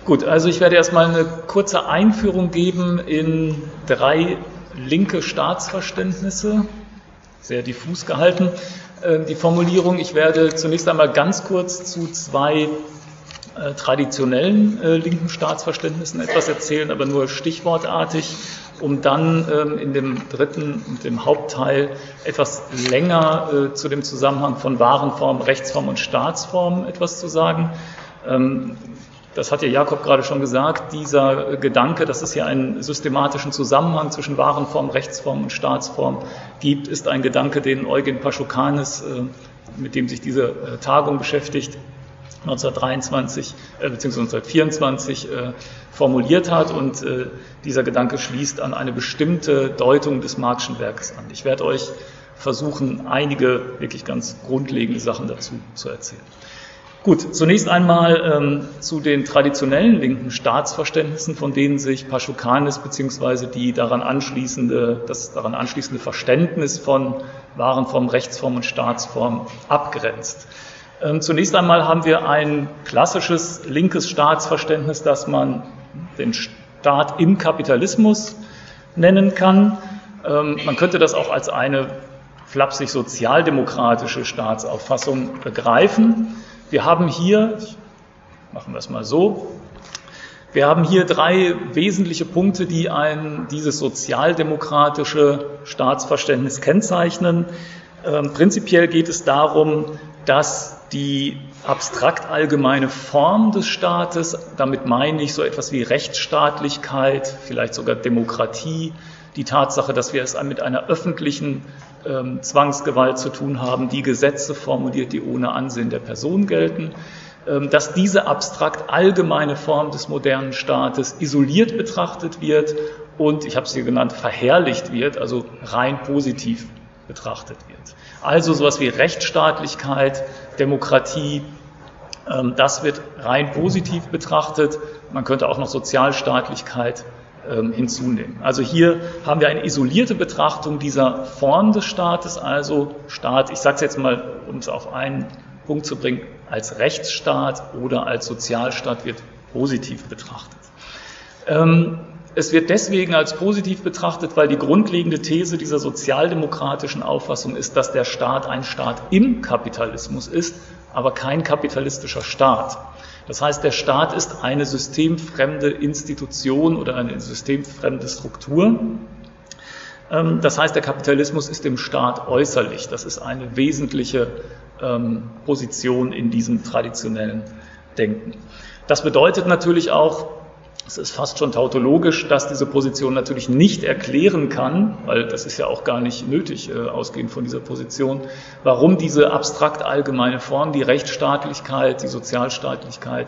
Gut, also ich werde erstmal eine kurze Einführung geben in 3 linke Staatsverständnisse, sehr diffus gehalten, die Formulierung. Ich werde zunächst einmal ganz kurz zu 2 traditionellen linken Staatsverständnissen etwas erzählen, aber nur stichwortartig, um dann in dem dritten und dem Hauptteil etwas länger zu dem Zusammenhang von Warenform, Rechtsform und Staatsform etwas zu sagen. Das hat ja Jakob gerade schon gesagt, dieser Gedanke, dass es hier einen systematischen Zusammenhang zwischen Warenform, Rechtsform und Staatsform gibt, ist ein Gedanke, den Eugen Paschukanis, mit dem sich diese Tagung beschäftigt, 1923 bzw. 1924 formuliert hat, und dieser Gedanke schließt an eine bestimmte Deutung des Marx'schen Werkes an. Ich werde euch versuchen, einige wirklich ganz grundlegende Sachen dazu zu erzählen. Gut, zunächst einmal zu den traditionellen linken Staatsverständnissen, von denen sich Paschukanis bzw. das daran anschließende Verständnis von Warenform, Rechtsform und Staatsform abgrenzt. Zunächst einmal haben wir ein klassisches linkes Staatsverständnis, das man den Staat im Kapitalismus nennen kann. Man könnte das auch als eine flapsig sozialdemokratische Staatsauffassung begreifen. Wir haben hier, machen wir es mal so, wir haben hier 3 wesentliche Punkte, die dieses sozialdemokratische Staatsverständnis kennzeichnen. Prinzipiell geht es darum, dass die abstrakt allgemeine Form des Staates, damit meine ich so etwas wie Rechtsstaatlichkeit, vielleicht sogar Demokratie, die Tatsache, dass wir es mit einer öffentlichen Zwangsgewalt zu tun haben, die Gesetze formuliert, die ohne Ansehen der Person gelten, dass diese abstrakt allgemeine Form des modernen Staates isoliert betrachtet wird und, ich habe es hier genannt, verherrlicht wird, also rein positiv betrachtet wird. Also sowas wie Rechtsstaatlichkeit, Demokratie, das wird rein positiv betrachtet. Man könnte auch noch Sozialstaatlichkeit hinzunehmen. Also hier haben wir eine isolierte Betrachtung dieser Form des Staates, also Staat, ich sage es jetzt mal, um es auf einen Punkt zu bringen, als Rechtsstaat oder als Sozialstaat wird positiv betrachtet. Es wird deswegen als positiv betrachtet, weil die grundlegende These dieser sozialdemokratischen Auffassung ist, dass der Staat ein Staat im Kapitalismus ist, aber kein kapitalistischer Staat. Das heißt, der Staat ist eine systemfremde Institution oder eine systemfremde Struktur. Das heißt, der Kapitalismus ist dem Staat äußerlich. Das ist eine wesentliche Position in diesem traditionellen Denken. Das bedeutet natürlich auch, es ist fast schon tautologisch, dass diese Position natürlich nicht erklären kann, weil das ist ja auch gar nicht nötig, ausgehend von dieser Position, warum diese abstrakt allgemeine Form, die Rechtsstaatlichkeit, die Sozialstaatlichkeit,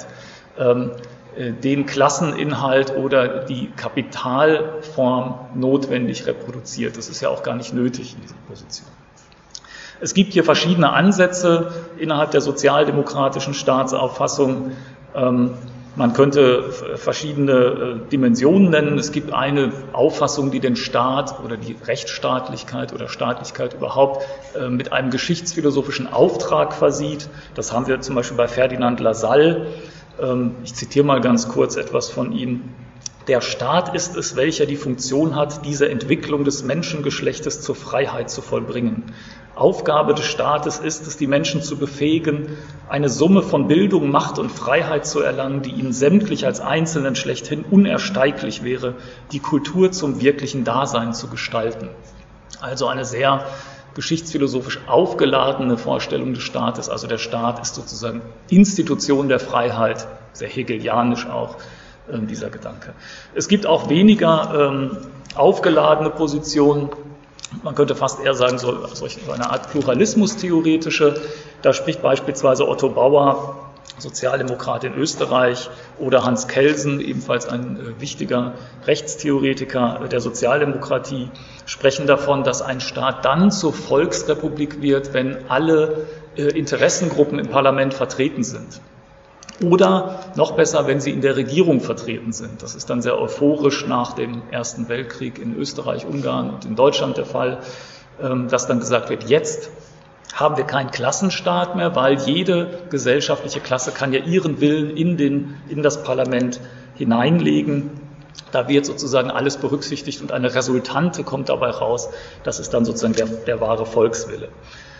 den Klasseninhalt oder die Kapitalform notwendig reproduziert. Das ist ja auch gar nicht nötig in dieser Position. Es gibt hier verschiedene Ansätze innerhalb der sozialdemokratischen Staatsauffassung. Man könnte verschiedene Dimensionen nennen. Es gibt eine Auffassung, die den Staat oder die Rechtsstaatlichkeit oder Staatlichkeit überhaupt mit einem geschichtsphilosophischen Auftrag versieht. Das haben wir zum Beispiel bei Ferdinand Lassalle. Ich zitiere mal ganz kurz etwas von ihm. Der Staat ist es, welcher die Funktion hat, diese Entwicklung des Menschengeschlechtes zur Freiheit zu vollbringen. Aufgabe des Staates ist es, die Menschen zu befähigen, eine Summe von Bildung, Macht und Freiheit zu erlangen, die ihnen sämtlich als Einzelnen schlechthin unersteiglich wäre, die Kultur zum wirklichen Dasein zu gestalten. Also eine sehr geschichtsphilosophisch aufgeladene Vorstellung des Staates. Also der Staat ist sozusagen Institution der Freiheit, sehr hegelianisch auch dieser Gedanke. Es gibt auch weniger aufgeladene Positionen. Man könnte fast eher sagen, so eine Art pluralismus-theoretische. Da spricht beispielsweise Otto Bauer, Sozialdemokrat in Österreich, oder Hans Kelsen, ebenfalls ein wichtiger Rechtstheoretiker der Sozialdemokratie, sprechen davon, dass ein Staat dann zur Volksrepublik wird, wenn alle Interessengruppen im Parlament vertreten sind. Oder noch besser, wenn sie in der Regierung vertreten sind. Das ist dann sehr euphorisch nach dem Ersten Weltkrieg in Österreich, Ungarn und in Deutschland der Fall, dass dann gesagt wird, jetzt haben wir keinen Klassenstaat mehr, weil jede gesellschaftliche Klasse kann ja ihren Willen in das Parlament hineinlegen. Da wird sozusagen alles berücksichtigt und eine Resultante kommt dabei raus. Das ist dann sozusagen der wahre Volkswille.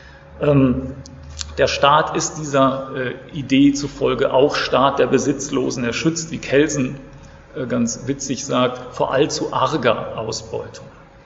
Der Staat ist dieser Idee zufolge auch Staat der Besitzlosen. Er schützt, wie Kelsen ganz witzig sagt, vor allzu arger Ausbeutung.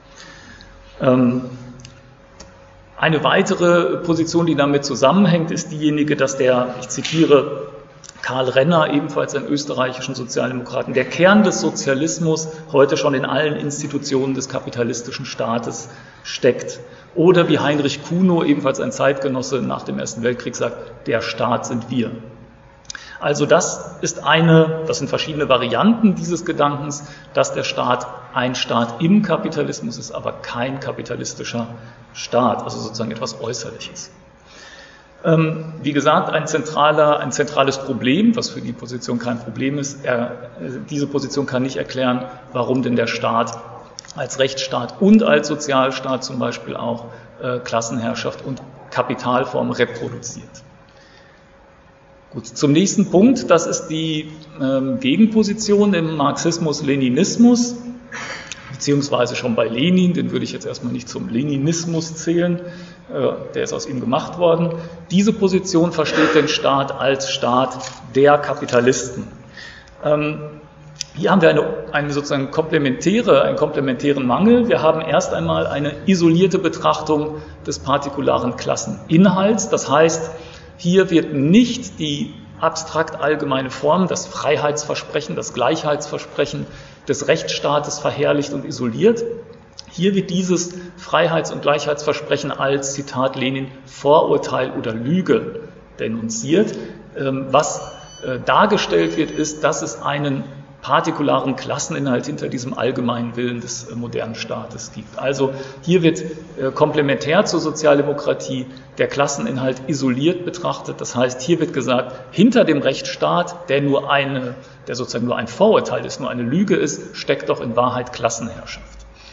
Eine weitere Position, die damit zusammenhängt, ist diejenige, dass ich zitiere Karl Renner, ebenfalls einen österreichischen Sozialdemokraten, der Kern des Sozialismus heute schon in allen Institutionen des kapitalistischen Staates steckt. Oder wie Heinrich Kuno, ebenfalls ein Zeitgenosse nach dem Ersten Weltkrieg, sagt, der Staat sind wir. Also das sind verschiedene Varianten dieses Gedankens, dass der Staat ein Staat im Kapitalismus ist, aber kein kapitalistischer Staat, also sozusagen etwas Äußerliches. Wie gesagt, ein zentrales Problem, was für die Position kein Problem ist. Diese Position kann nicht erklären, warum denn der Staat als Rechtsstaat und als Sozialstaat zum Beispiel auch Klassenherrschaft und Kapitalform reproduziert. Gut, zum nächsten Punkt, das ist die Gegenposition im Marxismus-Leninismus, beziehungsweise schon bei Lenin, den würde ich jetzt erstmal nicht zum Leninismus zählen, der ist aus ihm gemacht worden. Diese Position versteht den Staat als Staat der Kapitalisten. Hier haben wir einen sozusagen einen komplementären Mangel. Wir haben erst einmal eine isolierte Betrachtung des partikularen Klasseninhalts. Das heißt, hier wird nicht die abstrakt allgemeine Form, das Freiheitsversprechen, das Gleichheitsversprechen des Rechtsstaates verherrlicht und isoliert. Hier wird dieses Freiheits- und Gleichheitsversprechen als, Zitat Lenin, Vorurteil oder Lüge denunziert. Was dargestellt wird, ist, dass es einen partikularen Klasseninhalt hinter diesem allgemeinen Willen des modernen Staates gibt. Also hier wird komplementär zur Sozialdemokratie der Klasseninhalt isoliert betrachtet. Das heißt, hier wird gesagt, hinter dem Rechtsstaat, der sozusagen nur ein Vorurteil ist, nur eine Lüge ist, steckt doch in Wahrheit Klassenherrschaft.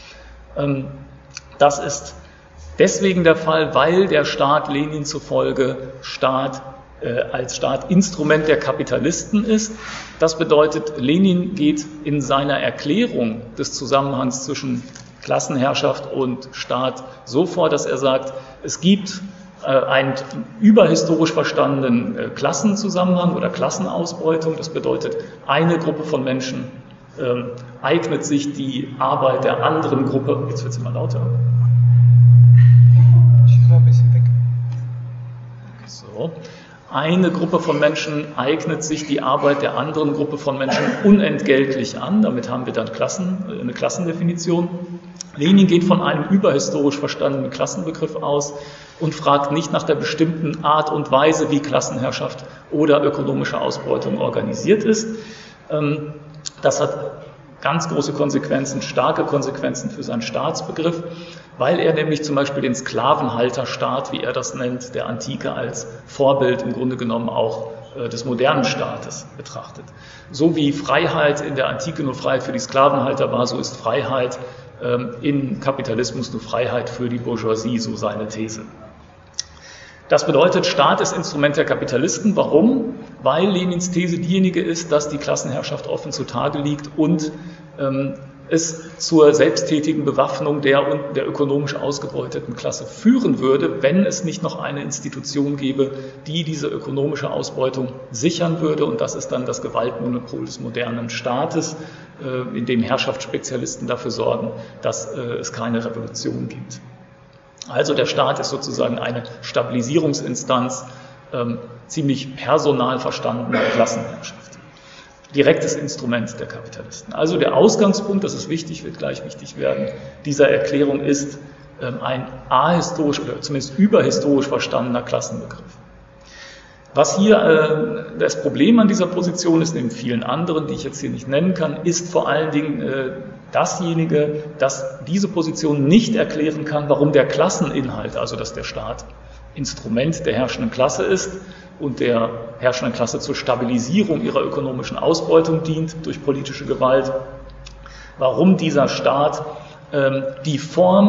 Das ist deswegen der Fall, weil der Staat Lenin zufolge als Staat Instrument der Kapitalisten ist. Das bedeutet, Lenin geht in seiner Erklärung des Zusammenhangs zwischen Klassenherrschaft und Staat so vor, dass er sagt, es gibt einen überhistorisch verstandenen Klassenzusammenhang oder Klassenausbeutung. Das bedeutet, eine Gruppe von Menschen eignet sich die Arbeit der anderen Gruppe. Jetzt wird es immer lauter. Ich war ein bisschen weg. So. Eine Gruppe von Menschen eignet sich die Arbeit der anderen Gruppe von Menschen unentgeltlich an. Damit haben wir dann eine Klassendefinition. Lenin geht von einem überhistorisch verstandenen Klassenbegriff aus und fragt nicht nach der bestimmten Art und Weise, wie Klassenherrschaft oder ökonomische Ausbeutung organisiert ist. Das hat ganz große Konsequenzen, starke Konsequenzen für seinen Staatsbegriff, weil er nämlich zum Beispiel den Sklavenhalterstaat, wie er das nennt, der Antike als Vorbild im Grunde genommen auch des modernen Staates betrachtet. So wie Freiheit in der Antike nur Freiheit für die Sklavenhalter war, so ist Freiheit im Kapitalismus nur Freiheit für die Bourgeoisie, so seine These. Das bedeutet, Staat ist Instrument der Kapitalisten. Warum? Weil Lenins These diejenige ist, dass die Klassenherrschaft offen zutage liegt und es zur selbsttätigen Bewaffnung der ökonomisch ausgebeuteten Klasse führen würde, wenn es nicht noch eine Institution gäbe, die diese ökonomische Ausbeutung sichern würde. Und das ist dann das Gewaltmonopol des modernen Staates, in dem Herrschaftsspezialisten dafür sorgen, dass es keine Revolution gibt. Also der Staat ist sozusagen eine Stabilisierungsinstanz ziemlich personal verstandener Klassenherrschaft. Direktes Instrument der Kapitalisten. Also der Ausgangspunkt, das ist wichtig, wird gleich wichtig werden, dieser Erklärung ist ein ahistorisch oder zumindest überhistorisch verstandener Klassenbegriff. Was hier das Problem an dieser Position ist, neben vielen anderen, die ich jetzt hier nicht nennen kann, ist vor allen Dingen dasjenige, dass diese Position nicht erklären kann, warum der Klasseninhalt, also dass der Staat Instrument der herrschenden Klasse ist und der herrschenden Klasse zur Stabilisierung ihrer ökonomischen Ausbeutung dient durch politische Gewalt, warum dieser Staat die Form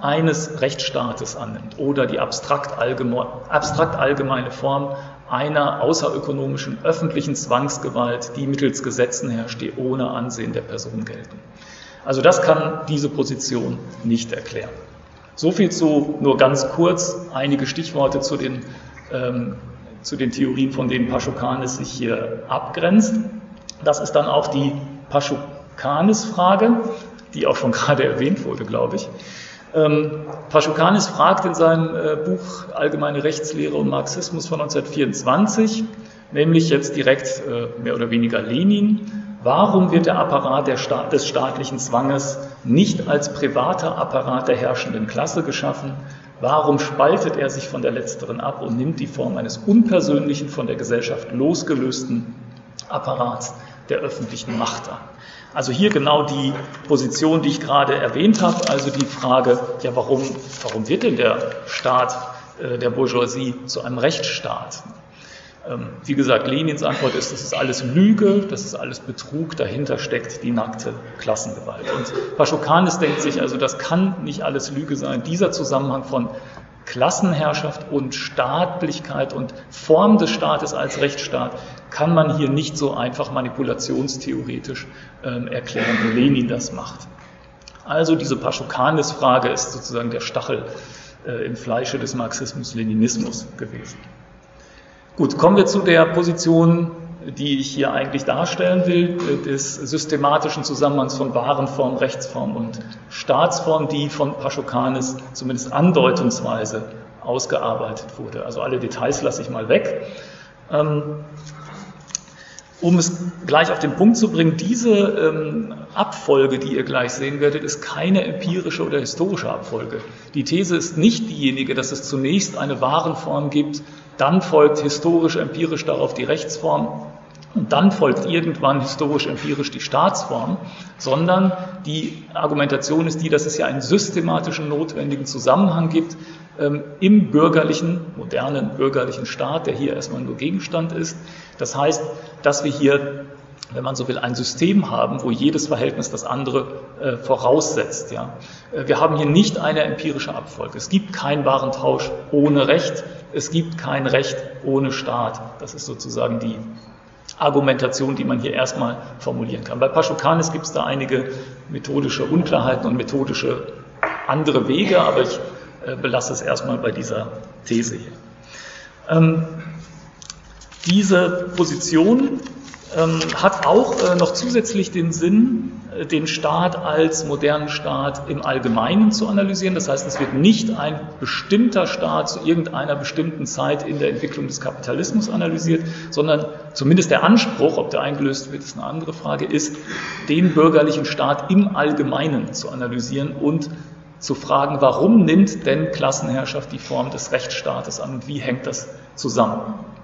eines Rechtsstaates annimmt oder die abstrakt allgemeine Form einer außerökonomischen öffentlichen Zwangsgewalt, die mittels Gesetzen herrscht, die ohne Ansehen der Person gelten. Also das kann diese Position nicht erklären. Soviel nur ganz kurz einige Stichworte zu den Theorien, von denen Paschokanis sich hier abgrenzt. Das ist dann auch die Paschokanis-Frage, die auch schon gerade erwähnt wurde, glaube ich. Paschokanis fragt in seinem Buch Allgemeine Rechtslehre und Marxismus von 1924, nämlich jetzt direkt mehr oder weniger Lenin, warum wird der Apparat des staatlichen Zwanges nicht als privater Apparat der herrschenden Klasse geschaffen? Warum spaltet er sich von der letzteren ab und nimmt die Form eines unpersönlichen, von der Gesellschaft losgelösten Apparats der öffentlichen Macht an? Also hier genau die Position, die ich gerade erwähnt habe, also die Frage, ja, warum wird denn der Staat der Bourgeoisie zu einem Rechtsstaat? Wie gesagt, Lenins Antwort ist, das ist alles Lüge, das ist alles Betrug, dahinter steckt die nackte Klassengewalt. Und Paschokanis denkt sich, also das kann nicht alles Lüge sein. Dieser Zusammenhang von Klassenherrschaft und Staatlichkeit und Form des Staates als Rechtsstaat kann man hier nicht so einfach manipulationstheoretisch erklären, wie Lenin das macht. Also diese Paschokanis-Frage ist sozusagen der Stachel im Fleische des Marxismus-Leninismus gewesen. Gut, kommen wir zu der Position, die ich hier eigentlich darstellen will, des systematischen Zusammenhangs von Warenform, Rechtsform und Staatsform, die von Paschokanis zumindest andeutungsweise ausgearbeitet wurde. Also alle Details lasse ich mal weg. Um es gleich auf den Punkt zu bringen, diese Abfolge, die ihr gleich sehen werdet, ist keine empirische oder historische Abfolge. Die These ist nicht diejenige, dass es zunächst eine Warenform gibt, dann folgt historisch-empirisch darauf die Rechtsform und dann folgt irgendwann historisch-empirisch die Staatsform, sondern die Argumentation ist die, dass es ja einen systematischen, notwendigen Zusammenhang gibt im bürgerlichen, modernen bürgerlichen Staat, der hier erstmal nur Gegenstand ist. Das heißt, dass wir hier, wenn man so will, ein System haben, wo jedes Verhältnis das andere voraussetzt. Ja. Wir haben hier nicht eine empirische Abfolge. Es gibt keinen Warentausch ohne Recht. Es gibt kein Recht ohne Staat. Das ist sozusagen die Argumentation, die man hier erstmal formulieren kann. Bei Paschokanis gibt es da einige methodische Unklarheiten und methodische andere Wege, aber ich belasse es erstmal bei dieser These hier. Diese Position hat auch noch zusätzlich den Sinn, den Staat als modernen Staat im Allgemeinen zu analysieren. Das heißt, es wird nicht ein bestimmter Staat zu irgendeiner bestimmten Zeit in der Entwicklung des Kapitalismus analysiert, sondern zumindest der Anspruch, ob der eingelöst wird, ist eine andere Frage, ist, den bürgerlichen Staat im Allgemeinen zu analysieren und zu fragen, warum nimmt denn Klassenherrschaft die Form des Rechtsstaates an und wie hängt das zusammen?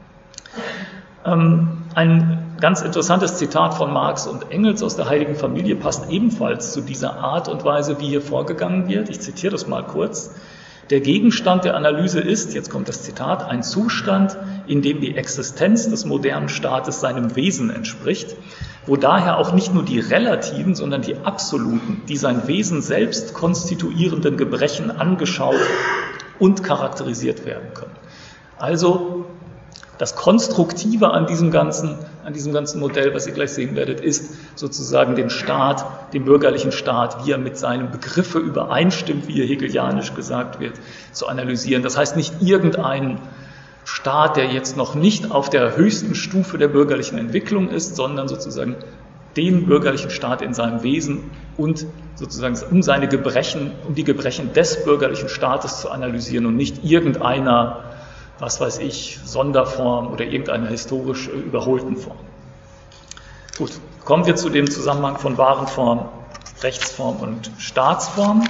Ein ganz interessantes Zitat von Marx und Engels aus der Heiligen Familie passt ebenfalls zu dieser Art und Weise, wie hier vorgegangen wird. Ich zitiere das mal kurz. Der Gegenstand der Analyse ist, jetzt kommt das Zitat, ein Zustand, in dem die Existenz des modernen Staates seinem Wesen entspricht, wo daher auch nicht nur die relativen, sondern die absoluten, die sein Wesen selbst konstituierenden Gebrechen angeschaut und charakterisiert werden können. Also das Konstruktive an diesem ganzen Modell, was ihr gleich sehen werdet, ist sozusagen den Staat, den bürgerlichen Staat, wie er mit seinen Begriffe übereinstimmt, wie hier hegelianisch gesagt wird, zu analysieren. Das heißt nicht irgendeinen Staat, der jetzt noch nicht auf der höchsten Stufe der bürgerlichen Entwicklung ist, sondern sozusagen den bürgerlichen Staat in seinem Wesen und sozusagen um die Gebrechen des bürgerlichen Staates zu analysieren und nicht irgendeiner, was weiß ich, Sonderform oder irgendeiner historisch überholten Form. Gut, kommen wir zu dem Zusammenhang von Warenform, Rechtsform und Staatsform.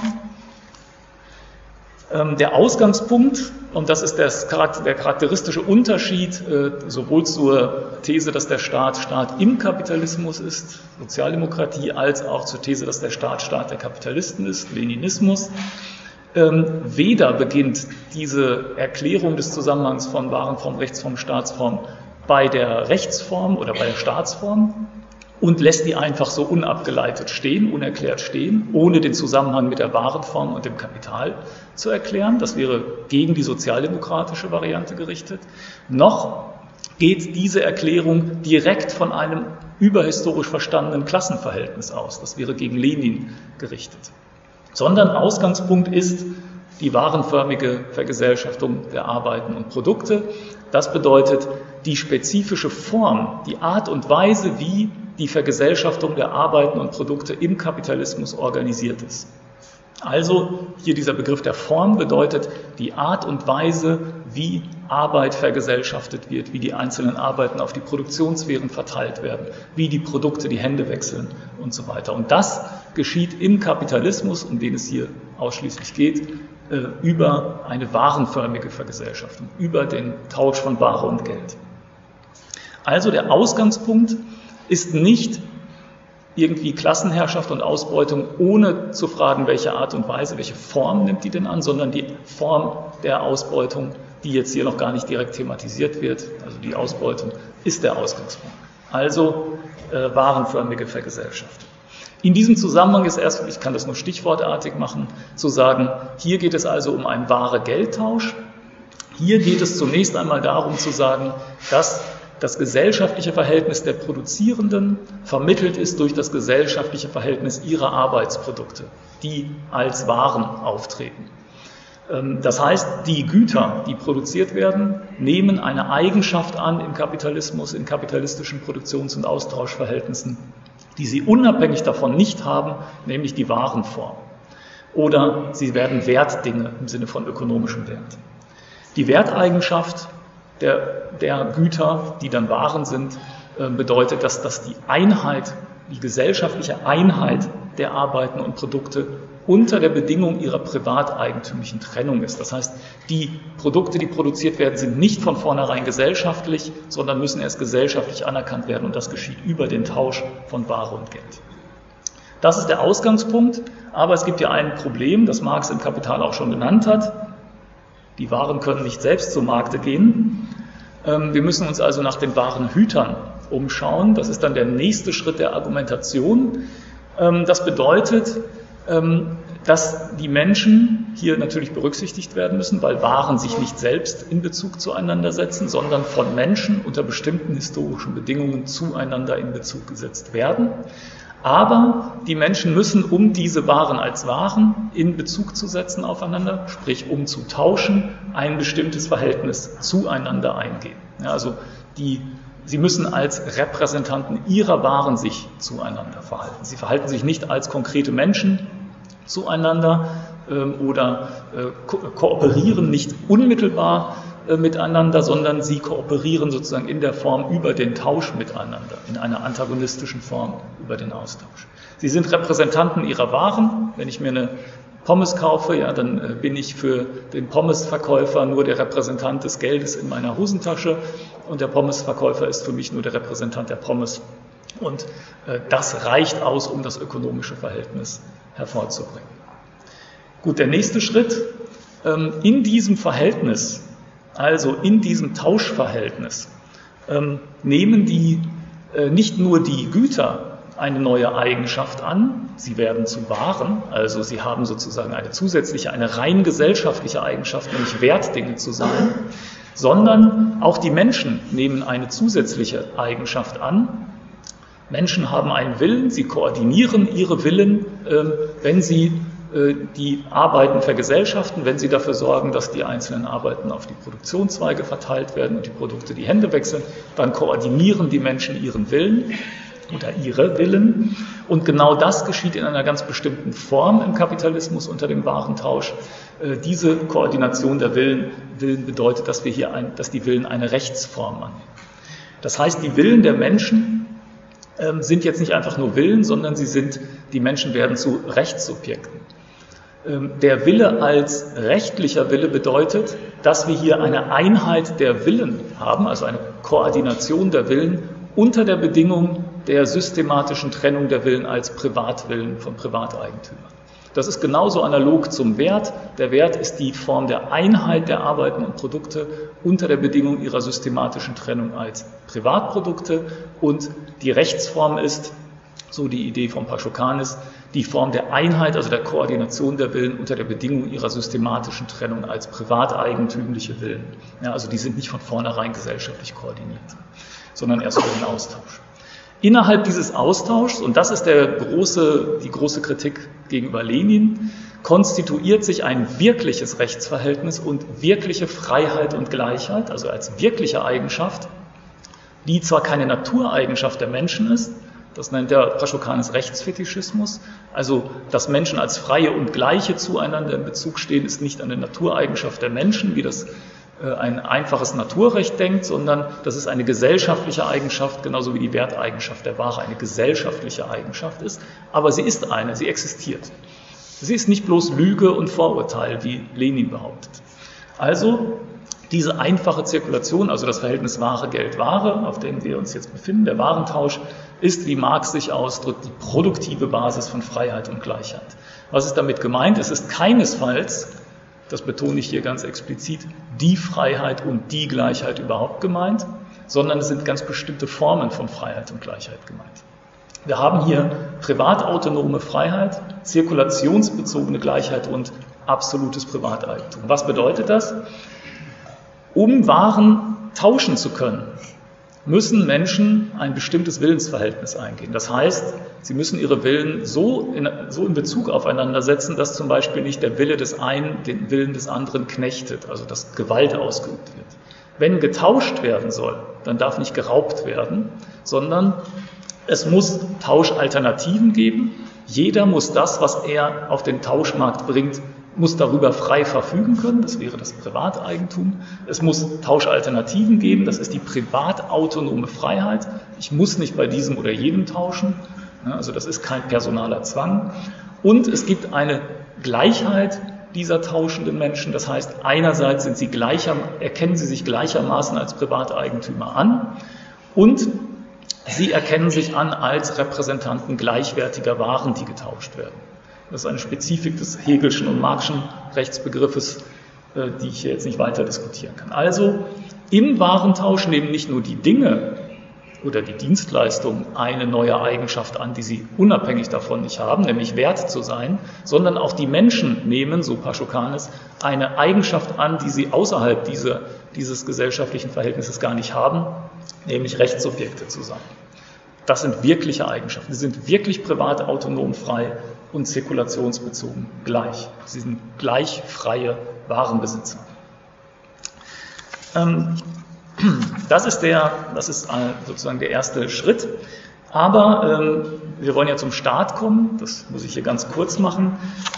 Der Ausgangspunkt, und das ist der charakteristische Unterschied sowohl zur These, dass der Staat im Kapitalismus ist, Sozialdemokratie, als auch zur These, dass der Staat der Kapitalisten ist, Leninismus. Weder beginnt diese Erklärung des Zusammenhangs von Warenform, Rechtsform, Staatsform bei der Rechtsform oder bei der Staatsform und lässt die einfach so unabgeleitet stehen, unerklärt stehen, ohne den Zusammenhang mit der Warenform und dem Kapital zu erklären. Das wäre gegen die sozialdemokratische Variante gerichtet. Noch geht diese Erklärung direkt von einem überhistorisch verstandenen Klassenverhältnis aus. Das wäre gegen Lenin gerichtet. Sondern Ausgangspunkt ist die warenförmige Vergesellschaftung der Arbeiten und Produkte. Das bedeutet die spezifische Form, die Art und Weise, wie die Vergesellschaftung der Arbeiten und Produkte im Kapitalismus organisiert ist. Also hier dieser Begriff der Form bedeutet die Art und Weise, wie Arbeit vergesellschaftet wird, wie die einzelnen Arbeiten auf die Produktionssphären verteilt werden, wie die Produkte die Hände wechseln und so weiter. Und das geschieht im Kapitalismus, um den es hier ausschließlich geht, über eine warenförmige Vergesellschaftung, über den Tausch von Ware und Geld. Also der Ausgangspunkt ist nicht irgendwie Klassenherrschaft und Ausbeutung, ohne zu fragen, welche Art und Weise, welche Form nimmt die denn an, sondern die Form der Ausbeutung, die jetzt hier noch gar nicht direkt thematisiert wird, also die Ausbeutung, ist der Ausgangspunkt. Also warenförmige Vergesellschaftung. In diesem Zusammenhang ist erst, ich kann das nur stichwortartig machen, zu sagen, hier geht es also um einen Ware-Geldtausch. Hier geht es zunächst einmal darum zu sagen, dass das gesellschaftliche Verhältnis der Produzierenden vermittelt ist durch das gesellschaftliche Verhältnis ihrer Arbeitsprodukte, die als Waren auftreten. Das heißt, die Güter, die produziert werden, nehmen eine Eigenschaft an im Kapitalismus, in kapitalistischen Produktions- und Austauschverhältnissen, die sie unabhängig davon nicht haben, nämlich die Warenform. Oder sie werden Wertdinge im Sinne von ökonomischem Wert. Die Werteigenschaft der Güter, die dann Waren sind, bedeutet, dass die Einheit, die gesellschaftliche Einheit der Arbeiten und Produkte unter der Bedingung ihrer privateigentümlichen Trennung ist. Das heißt, die Produkte, die produziert werden, sind nicht von vornherein gesellschaftlich, sondern müssen erst gesellschaftlich anerkannt werden und das geschieht über den Tausch von Ware und Geld. Das ist der Ausgangspunkt, aber es gibt ja ein Problem, das Marx im Kapital auch schon genannt hat. Die Waren können nicht selbst zum Markte gehen. Wir müssen uns also nach den Warenhütern umschauen. Das ist dann der nächste Schritt der Argumentation. Das bedeutet, dass die Menschen hier natürlich berücksichtigt werden müssen, weil Waren sich nicht selbst in Bezug zueinander setzen, sondern von Menschen unter bestimmten historischen Bedingungen zueinander in Bezug gesetzt werden. Aber die Menschen müssen, um diese Waren als Waren in Bezug zu setzen aufeinander, sprich um zu tauschen, ein bestimmtes Verhältnis zueinander eingehen. Ja, also sie müssen als Repräsentanten ihrer Waren sich zueinander verhalten. Sie verhalten sich nicht als konkrete Menschen zueinander oder kooperieren nicht unmittelbar miteinander, sondern sie kooperieren sozusagen in der Form über den Tausch miteinander, in einer antagonistischen Form über den Austausch. Sie sind Repräsentanten ihrer Waren. Wenn ich mir eine Pommes kaufe, ja, dann bin ich für den Pommesverkäufer nur der Repräsentant des Geldes in meiner Hosentasche und der Pommesverkäufer ist für mich nur der Repräsentant der Pommes. Und das reicht aus, um das ökonomische Verhältnis hervorzubringen. Gut, der nächste Schritt. In diesem Verhältnis, also in diesem Tauschverhältnis, nehmen nicht nur die Güter eine neue Eigenschaft an, sie werden zu Waren, also sie haben sozusagen eine zusätzliche, eine rein gesellschaftliche Eigenschaft, nämlich Wertdinge zu sein, sondern auch die Menschen nehmen eine zusätzliche Eigenschaft an. Menschen haben einen Willen, sie koordinieren ihre Willen, wenn sie die Arbeiten vergesellschaften, wenn sie dafür sorgen, dass die einzelnen Arbeiten auf die Produktionszweige verteilt werden und die Produkte die Hände wechseln, dann koordinieren die Menschen ihren Willen oder ihre Willen. Und genau das geschieht in einer ganz bestimmten Form im Kapitalismus unter dem Warentausch. Diese Koordination der Willen bedeutet, dass die Willen eine Rechtsform annehmen. Das heißt, die Willen der Menschen sind jetzt nicht einfach nur Willen, sondern die Menschen werden zu Rechtssubjekten. Der Wille als rechtlicher Wille bedeutet, dass wir hier eine Einheit der Willen haben, also eine Koordination der Willen unter der Bedingung der systematischen Trennung der Willen als Privatwillen von Privateigentümern. Das ist genauso analog zum Wert. Der Wert ist die Form der Einheit der Arbeiten und Produkte unter der Bedingung ihrer systematischen Trennung als Privatprodukte. Und die Rechtsform ist, so die Idee von Paschokanis, die Form der Einheit, also der Koordination der Villen unter der Bedingung ihrer systematischen Trennung als privateigentümliche Villen. Ja, also die sind nicht von vornherein gesellschaftlich koordiniert, sondern erst durch den Austausch. Innerhalb dieses Austauschs, und das ist die große Kritik gegenüber Lenin, konstituiert sich ein wirkliches Rechtsverhältnis und wirkliche Freiheit und Gleichheit, also als wirkliche Eigenschaft, die zwar keine Natureigenschaft der Menschen ist, das nennt der Paschokanis Rechtsfetischismus, also dass Menschen als Freie und Gleiche zueinander in Bezug stehen, ist nicht eine Natureigenschaft der Menschen, wie das ein einfaches Naturrecht denkt, sondern das ist eine gesellschaftliche Eigenschaft, genauso wie die Werteigenschaft der Ware eine gesellschaftliche Eigenschaft ist, aber sie ist eine, sie existiert. Sie ist nicht bloß Lüge und Vorurteil, wie Lenin behauptet. Also diese einfache Zirkulation, also das Verhältnis Ware, Geld, Ware, auf dem wir uns jetzt befinden, der Warentausch, ist, wie Marx sich ausdrückt, die produktive Basis von Freiheit und Gleichheit. Was ist damit gemeint? Es ist keinesfalls, das betone ich hier ganz explizit, die Freiheit und die Gleichheit überhaupt gemeint, sondern es sind ganz bestimmte Formen von Freiheit und Gleichheit gemeint. Wir haben hier privatautonome Freiheit, zirkulationsbezogene Gleichheit und absolutes Privateigentum. Was bedeutet das? Um Waren tauschen zu können, müssen Menschen ein bestimmtes Willensverhältnis eingehen. Das heißt, sie müssen ihre Willen so in Bezug aufeinander setzen, dass zum Beispiel nicht der Wille des einen den Willen des anderen knechtet, also dass Gewalt ausgeübt wird. Wenn getauscht werden soll, dann darf nicht geraubt werden, sondern es muss Tauschalternativen geben. Jeder muss das, was er auf den Tauschmarkt bringt, muss darüber frei verfügen können, das wäre das Privateigentum. Es muss Tauschalternativen geben, das ist die privatautonome Freiheit. Ich muss nicht bei diesem oder jenem tauschen, also das ist kein personaler Zwang. Und es gibt eine Gleichheit dieser tauschenden Menschen, das heißt, einerseits erkennen sie sich gleichermaßen als Privateigentümer an und sie erkennen sich an als Repräsentanten gleichwertiger Waren, die getauscht werden. Das ist eine Spezifik des Hegelschen und Marxischen Rechtsbegriffes, die ich hier jetzt nicht weiter diskutieren kann. Also im Warentausch nehmen nicht nur die Dinge oder die Dienstleistungen eine neue Eigenschaft an, die sie unabhängig davon nicht haben, nämlich wert zu sein, sondern auch die Menschen nehmen, so Paschokanis, eine Eigenschaft an, die sie außerhalb dieses gesellschaftlichen Verhältnisses gar nicht haben, nämlich Rechtssubjekte zu sein. Das sind wirkliche Eigenschaften. Sie sind wirklich privat, autonom, frei und zirkulationsbezogen gleich. Sie sind gleich freie Warenbesitzer. Das ist sozusagen der erste Schritt. Aber wir wollen ja zum Start kommen. Das muss ich hier ganz kurz machen.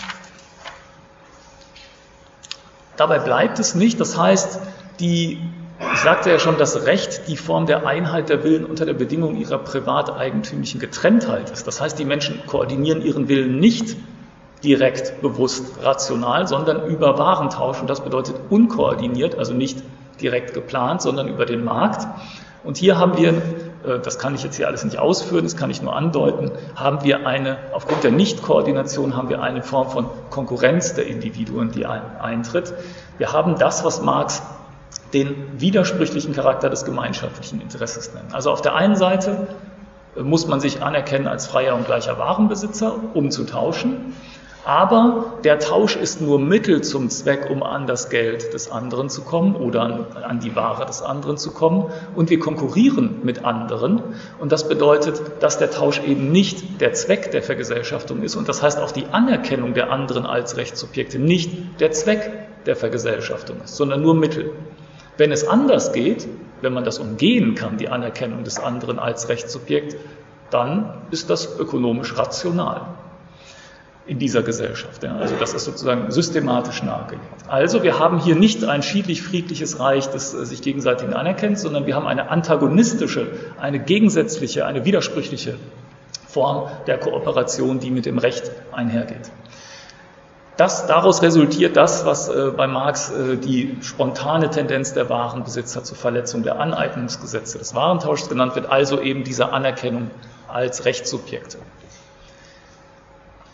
Dabei bleibt es nicht. Das heißt, ich sagte ja schon, dass Recht die Form der Einheit der Willen unter der Bedingung ihrer privateigentümlichen Getrenntheit ist. Das heißt, die Menschen koordinieren ihren Willen nicht direkt, bewusst, rational, sondern über Warentausch. Und das bedeutet unkoordiniert, also nicht direkt geplant, sondern über den Markt. Und hier haben wir, das kann ich jetzt hier alles nicht ausführen, das kann ich nur andeuten, aufgrund der Nichtkoordination haben wir eine Form von Konkurrenz der Individuen, die eintritt. Wir haben das, was Marx den widersprüchlichen Charakter des gemeinschaftlichen Interesses nennen. Also auf der einen Seite muss man sich anerkennen als freier und gleicher Warenbesitzer, um zu tauschen, aber der Tausch ist nur Mittel zum Zweck, um an das Geld des anderen zu kommen oder an die Ware des anderen zu kommen, und wir konkurrieren mit anderen, und das bedeutet, dass der Tausch eben nicht der Zweck der Vergesellschaftung ist, und das heißt auch die Anerkennung der anderen als Rechtssubjekte nicht der Zweck der Vergesellschaftung ist, sondern nur Mittel. Wenn es anders geht, wenn man das umgehen kann, die Anerkennung des anderen als Rechtssubjekt, dann ist das ökonomisch rational in dieser Gesellschaft. Ja. Also das ist sozusagen systematisch nahegelegt. Also wir haben hier nicht ein schiedlich-friedliches Reich des sich gegenseitigen Anerkennens, sondern wir haben eine antagonistische, eine gegensätzliche, eine widersprüchliche Form der Kooperation, die mit dem Recht einhergeht. Daraus resultiert das, was bei Marx die spontane Tendenz der Warenbesitzer zur Verletzung der Aneignungsgesetze des Warentauschs genannt wird, also eben diese Anerkennung als Rechtssubjekte.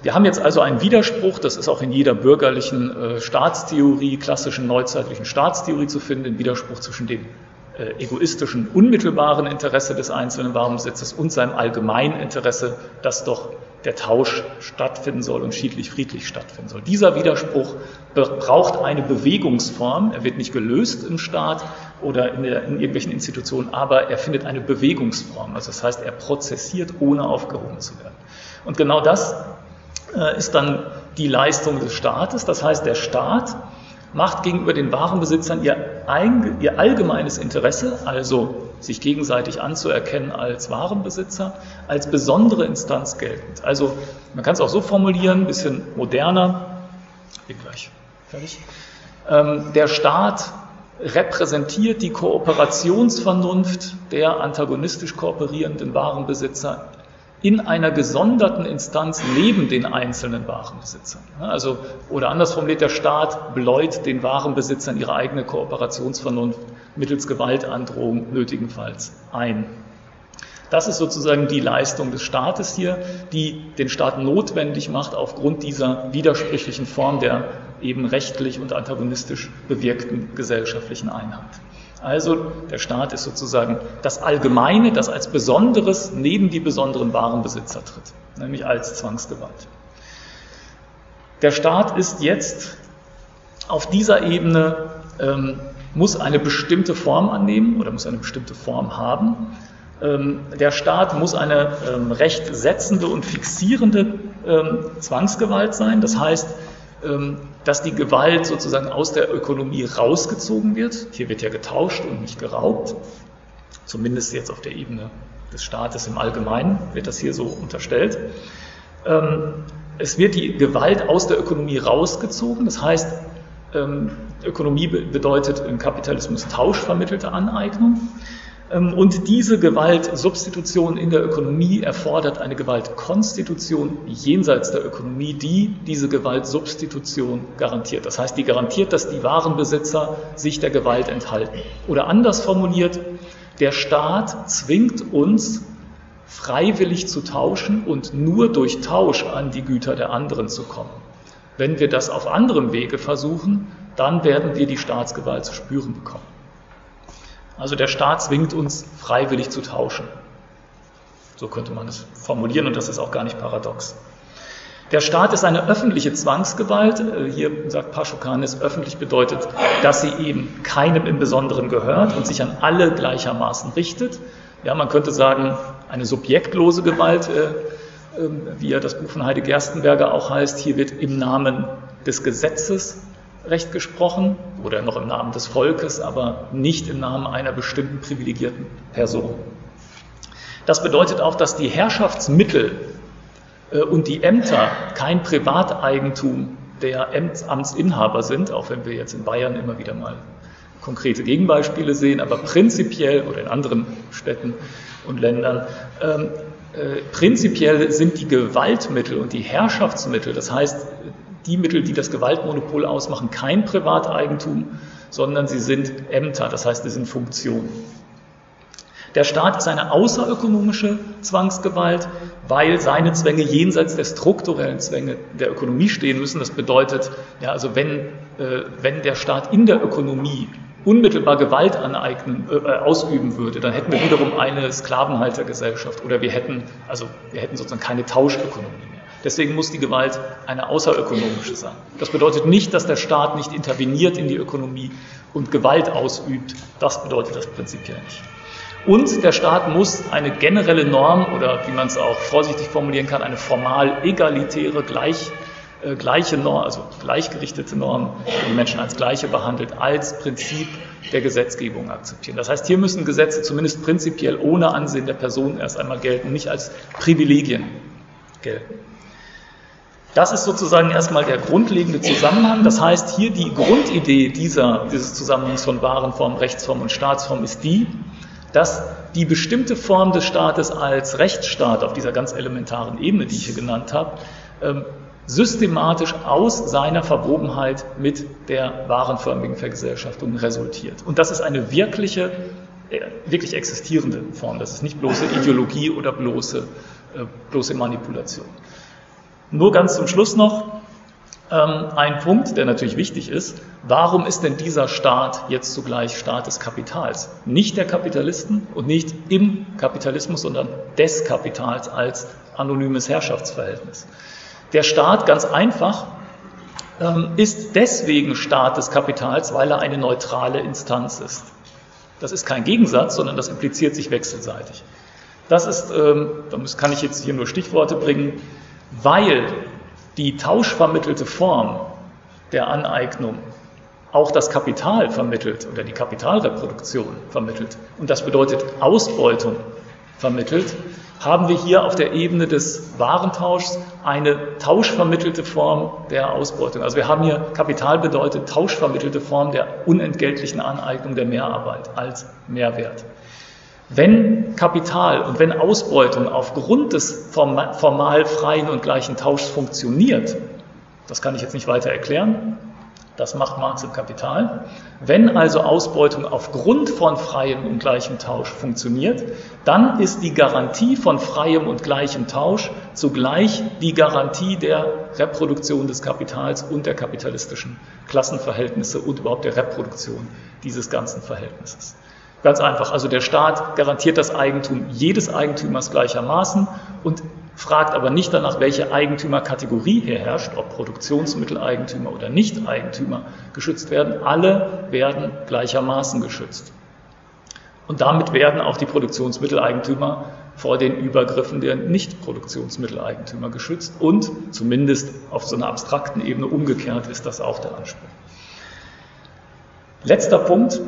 Wir haben jetzt also einen Widerspruch, das ist auch in jeder bürgerlichen Staatstheorie, klassischen neuzeitlichen Staatstheorie zu finden, den Widerspruch zwischen dem egoistischen, unmittelbaren Interesse des einzelnen Warenbesitzers und seinem allgemeinen Interesse, dass doch der Tausch stattfinden soll und friedlich stattfinden soll. Dieser Widerspruch braucht eine Bewegungsform. Er wird nicht gelöst im Staat oder in irgendwelchen Institutionen, aber er findet eine Bewegungsform. Also das heißt, er prozessiert, ohne aufgehoben zu werden. Und genau das ist dann die Leistung des Staates. Das heißt, der Staat macht gegenüber den Warenbesitzern ihr allgemeines Interesse, also sich gegenseitig anzuerkennen als Warenbesitzer, als besondere Instanz geltend. Also man kann es auch so formulieren, ein bisschen moderner, bin gleich fertig. Der Staat repräsentiert die Kooperationsvernunft der antagonistisch kooperierenden Warenbesitzer in einer gesonderten Instanz neben den einzelnen Warenbesitzern. Also, oder anders formuliert, der Staat bläut den Warenbesitzern ihre eigene Kooperationsvernunft mittels Gewaltandrohung nötigenfalls ein. Das ist sozusagen die Leistung des Staates hier, die den Staat notwendig macht aufgrund dieser widersprüchlichen Form der eben rechtlich und antagonistisch bewirkten gesellschaftlichen Einheit. Also der Staat ist sozusagen das Allgemeine, das als Besonderes neben die besonderen Warenbesitzer tritt, nämlich als Zwangsgewalt. Der Staat ist jetzt auf dieser Ebene, muss eine bestimmte Form annehmen oder muss eine bestimmte Form haben. Der Staat muss eine rechtsetzende und fixierende Zwangsgewalt sein. Das heißt, dass die Gewalt sozusagen aus der Ökonomie rausgezogen wird. Hier wird ja getauscht und nicht geraubt. Zumindest jetzt auf der Ebene des Staates im Allgemeinen wird das hier so unterstellt. Es wird die Gewalt aus der Ökonomie rausgezogen. Das heißt, Ökonomie bedeutet im Kapitalismus tauschvermittelte Aneignung. Und diese Gewaltsubstitution in der Ökonomie erfordert eine Gewaltkonstitution jenseits der Ökonomie, die diese Gewaltsubstitution garantiert. Das heißt, die garantiert, dass die Warenbesitzer sich der Gewalt enthalten. Oder anders formuliert, der Staat zwingt uns, freiwillig zu tauschen und nur durch Tausch an die Güter der anderen zu kommen. Wenn wir das auf anderem Wege versuchen, dann werden wir die Staatsgewalt zu spüren bekommen. Also der Staat zwingt uns, freiwillig zu tauschen. So könnte man es formulieren und das ist auch gar nicht paradox. Der Staat ist eine öffentliche Zwangsgewalt. Hier sagt Paschokanis, öffentlich bedeutet, dass sie eben keinem im Besonderen gehört und sich an alle gleichermaßen richtet. Ja, man könnte sagen, eine subjektlose Gewalt, wie ja das Buch von Heide Gerstenberger auch heißt. Hier wird im Namen des Gesetzes Recht gesprochen oder noch im Namen des Volkes, aber nicht im Namen einer bestimmten privilegierten Person. Das bedeutet auch, dass die Herrschaftsmittel und die Ämter kein Privateigentum der Amtsinhaber sind, auch wenn wir jetzt in Bayern immer wieder mal konkrete Gegenbeispiele sehen, aber prinzipiell oder in anderen Städten und Ländern, prinzipiell sind die Gewaltmittel und die Herrschaftsmittel, das heißt, die Mittel, die das Gewaltmonopol ausmachen, kein Privateigentum, sondern sie sind Ämter, das heißt, sie sind Funktionen. Der Staat ist eine außerökonomische Zwangsgewalt, weil seine Zwänge jenseits der strukturellen Zwänge der Ökonomie stehen müssen. Das bedeutet, ja, also wenn der Staat in der Ökonomie unmittelbar Gewalt ausüben würde, dann hätten wir wiederum eine Sklavenhaltergesellschaft oder wir hätten sozusagen keine Tauschökonomie mehr. Deswegen muss die Gewalt eine außerökonomische sein. Das bedeutet nicht, dass der Staat nicht interveniert in die Ökonomie und Gewalt ausübt. Das bedeutet das prinzipiell nicht. Und der Staat muss eine generelle Norm oder, wie man es auch vorsichtig formulieren kann, eine formal egalitäre, gleiche Norm, also gleichgerichtete Norm, die die Menschen als gleiche behandelt, als Prinzip der Gesetzgebung akzeptieren. Das heißt, hier müssen Gesetze zumindest prinzipiell ohne Ansehen der Person erst einmal gelten, nicht als Privilegien gelten. Das ist sozusagen erstmal der grundlegende Zusammenhang. Das heißt, hier die Grundidee dieses Zusammenhangs von Warenform, Rechtsform und Staatsform ist die, dass die bestimmte Form des Staates als Rechtsstaat auf dieser ganz elementaren Ebene, die ich hier genannt habe, systematisch aus seiner Verwobenheit mit der warenförmigen Vergesellschaftung resultiert. Und das ist eine wirklich existierende Form. Das ist nicht bloße Ideologie oder bloße Manipulation. Nur ganz zum Schluss noch ein Punkt, der natürlich wichtig ist. Warum ist denn dieser Staat jetzt zugleich Staat des Kapitals? Nicht der Kapitalisten und nicht im Kapitalismus, sondern des Kapitals als anonymes Herrschaftsverhältnis. Der Staat, ganz einfach, ist deswegen Staat des Kapitals, weil er eine neutrale Instanz ist. Das ist kein Gegensatz, sondern das impliziert sich wechselseitig. Das ist, da kann ich jetzt hier nur Stichworte bringen, weil die tauschvermittelte Form der Aneignung auch das Kapital vermittelt oder die Kapitalreproduktion vermittelt und das bedeutet Ausbeutung vermittelt, haben wir hier auf der Ebene des Warentauschs eine tauschvermittelte Form der Ausbeutung. Also wir haben hier Kapital bedeutet tauschvermittelte Form der unentgeltlichen Aneignung der Mehrarbeit als Mehrwert. Wenn Kapital und wenn Ausbeutung aufgrund des formal freien und gleichen Tauschs funktioniert, das kann ich jetzt nicht weiter erklären, das macht Marx im Kapital. Wenn also Ausbeutung aufgrund von freiem und gleichem Tausch funktioniert, dann ist die Garantie von freiem und gleichem Tausch zugleich die Garantie der Reproduktion des Kapitals und der kapitalistischen Klassenverhältnisse und überhaupt der Reproduktion dieses ganzen Verhältnisses. Ganz einfach, also der Staat garantiert das Eigentum jedes Eigentümers gleichermaßen und fragt aber nicht danach, welche Eigentümerkategorie hier herrscht, ob Produktionsmitteleigentümer oder Nicht-Eigentümer geschützt werden. Alle werden gleichermaßen geschützt. Und damit werden auch die Produktionsmitteleigentümer vor den Übergriffen der Nicht-Produktionsmitteleigentümer geschützt und zumindest auf so einer abstrakten Ebene umgekehrt ist das auch der Anspruch. Letzter Punkt.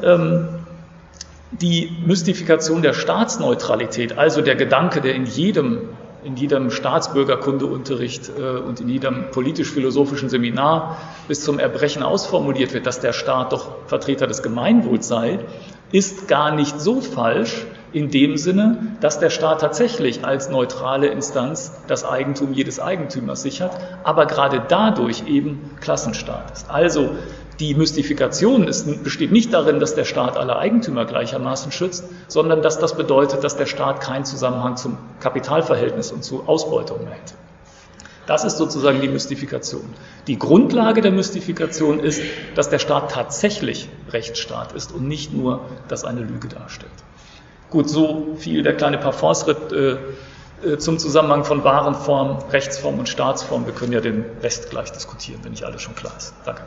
Die Mystifikation der Staatsneutralität, also der Gedanke, der in jedem Staatsbürgerkundeunterricht und in jedem politisch-philosophischen Seminar bis zum Erbrechen ausformuliert wird, dass der Staat doch Vertreter des Gemeinwohls sei, ist gar nicht so falsch in dem Sinne, dass der Staat tatsächlich als neutrale Instanz das Eigentum jedes Eigentümers sichert, aber gerade dadurch eben Klassenstaat ist. Also die Mystifikation besteht nicht darin, dass der Staat alle Eigentümer gleichermaßen schützt, sondern dass das bedeutet, dass der Staat keinen Zusammenhang zum Kapitalverhältnis und zu Ausbeutung mehr hätte. Das ist sozusagen die Mystifikation. Die Grundlage der Mystifikation ist, dass der Staat tatsächlich Rechtsstaat ist und nicht nur, dass eine Lüge darstellt. Gut, so viel der kleine Parforce-Ritt zum Zusammenhang von Warenform, Rechtsform und Staatsform. Wir können ja den Rest gleich diskutieren, wenn nicht alles schon klar ist. Danke.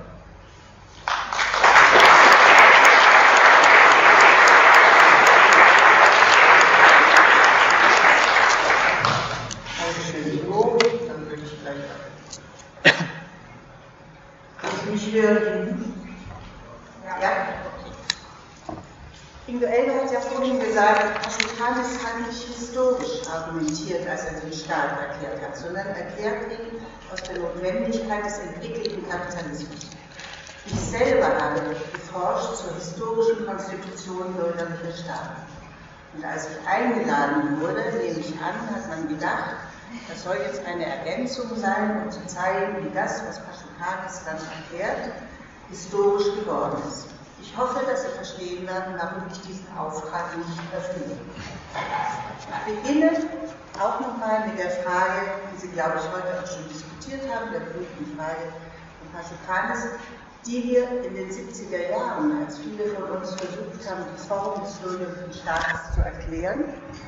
Ingo Elbe hat ja vorhin gesagt, Paschokanis hat nicht historisch argumentiert, als er den Staat erklärt hat, sondern erklärt ihn aus der Notwendigkeit des entwickelten Kapitalismus. Ich selber habe geforscht zur historischen Konstitution bürgerlicher Staaten. Und als ich eingeladen wurde, nehme ich an, hat man gedacht, das soll jetzt eine Ergänzung sein, um zu zeigen, wie das, was Paschokanis dann erklärt, historisch geworden ist. Ich hoffe, dass Sie verstehen werden, warum ich diesen Auftrag nicht erfülle. Ich beginne auch nochmal mit der Frage, die Sie, glaube ich, heute auch schon diskutiert haben, der berühmten Frage von Paschokanis, die wir in den 70er Jahren, als viele von uns versucht haben, die Form des bürgerlichen Staates zu erklären,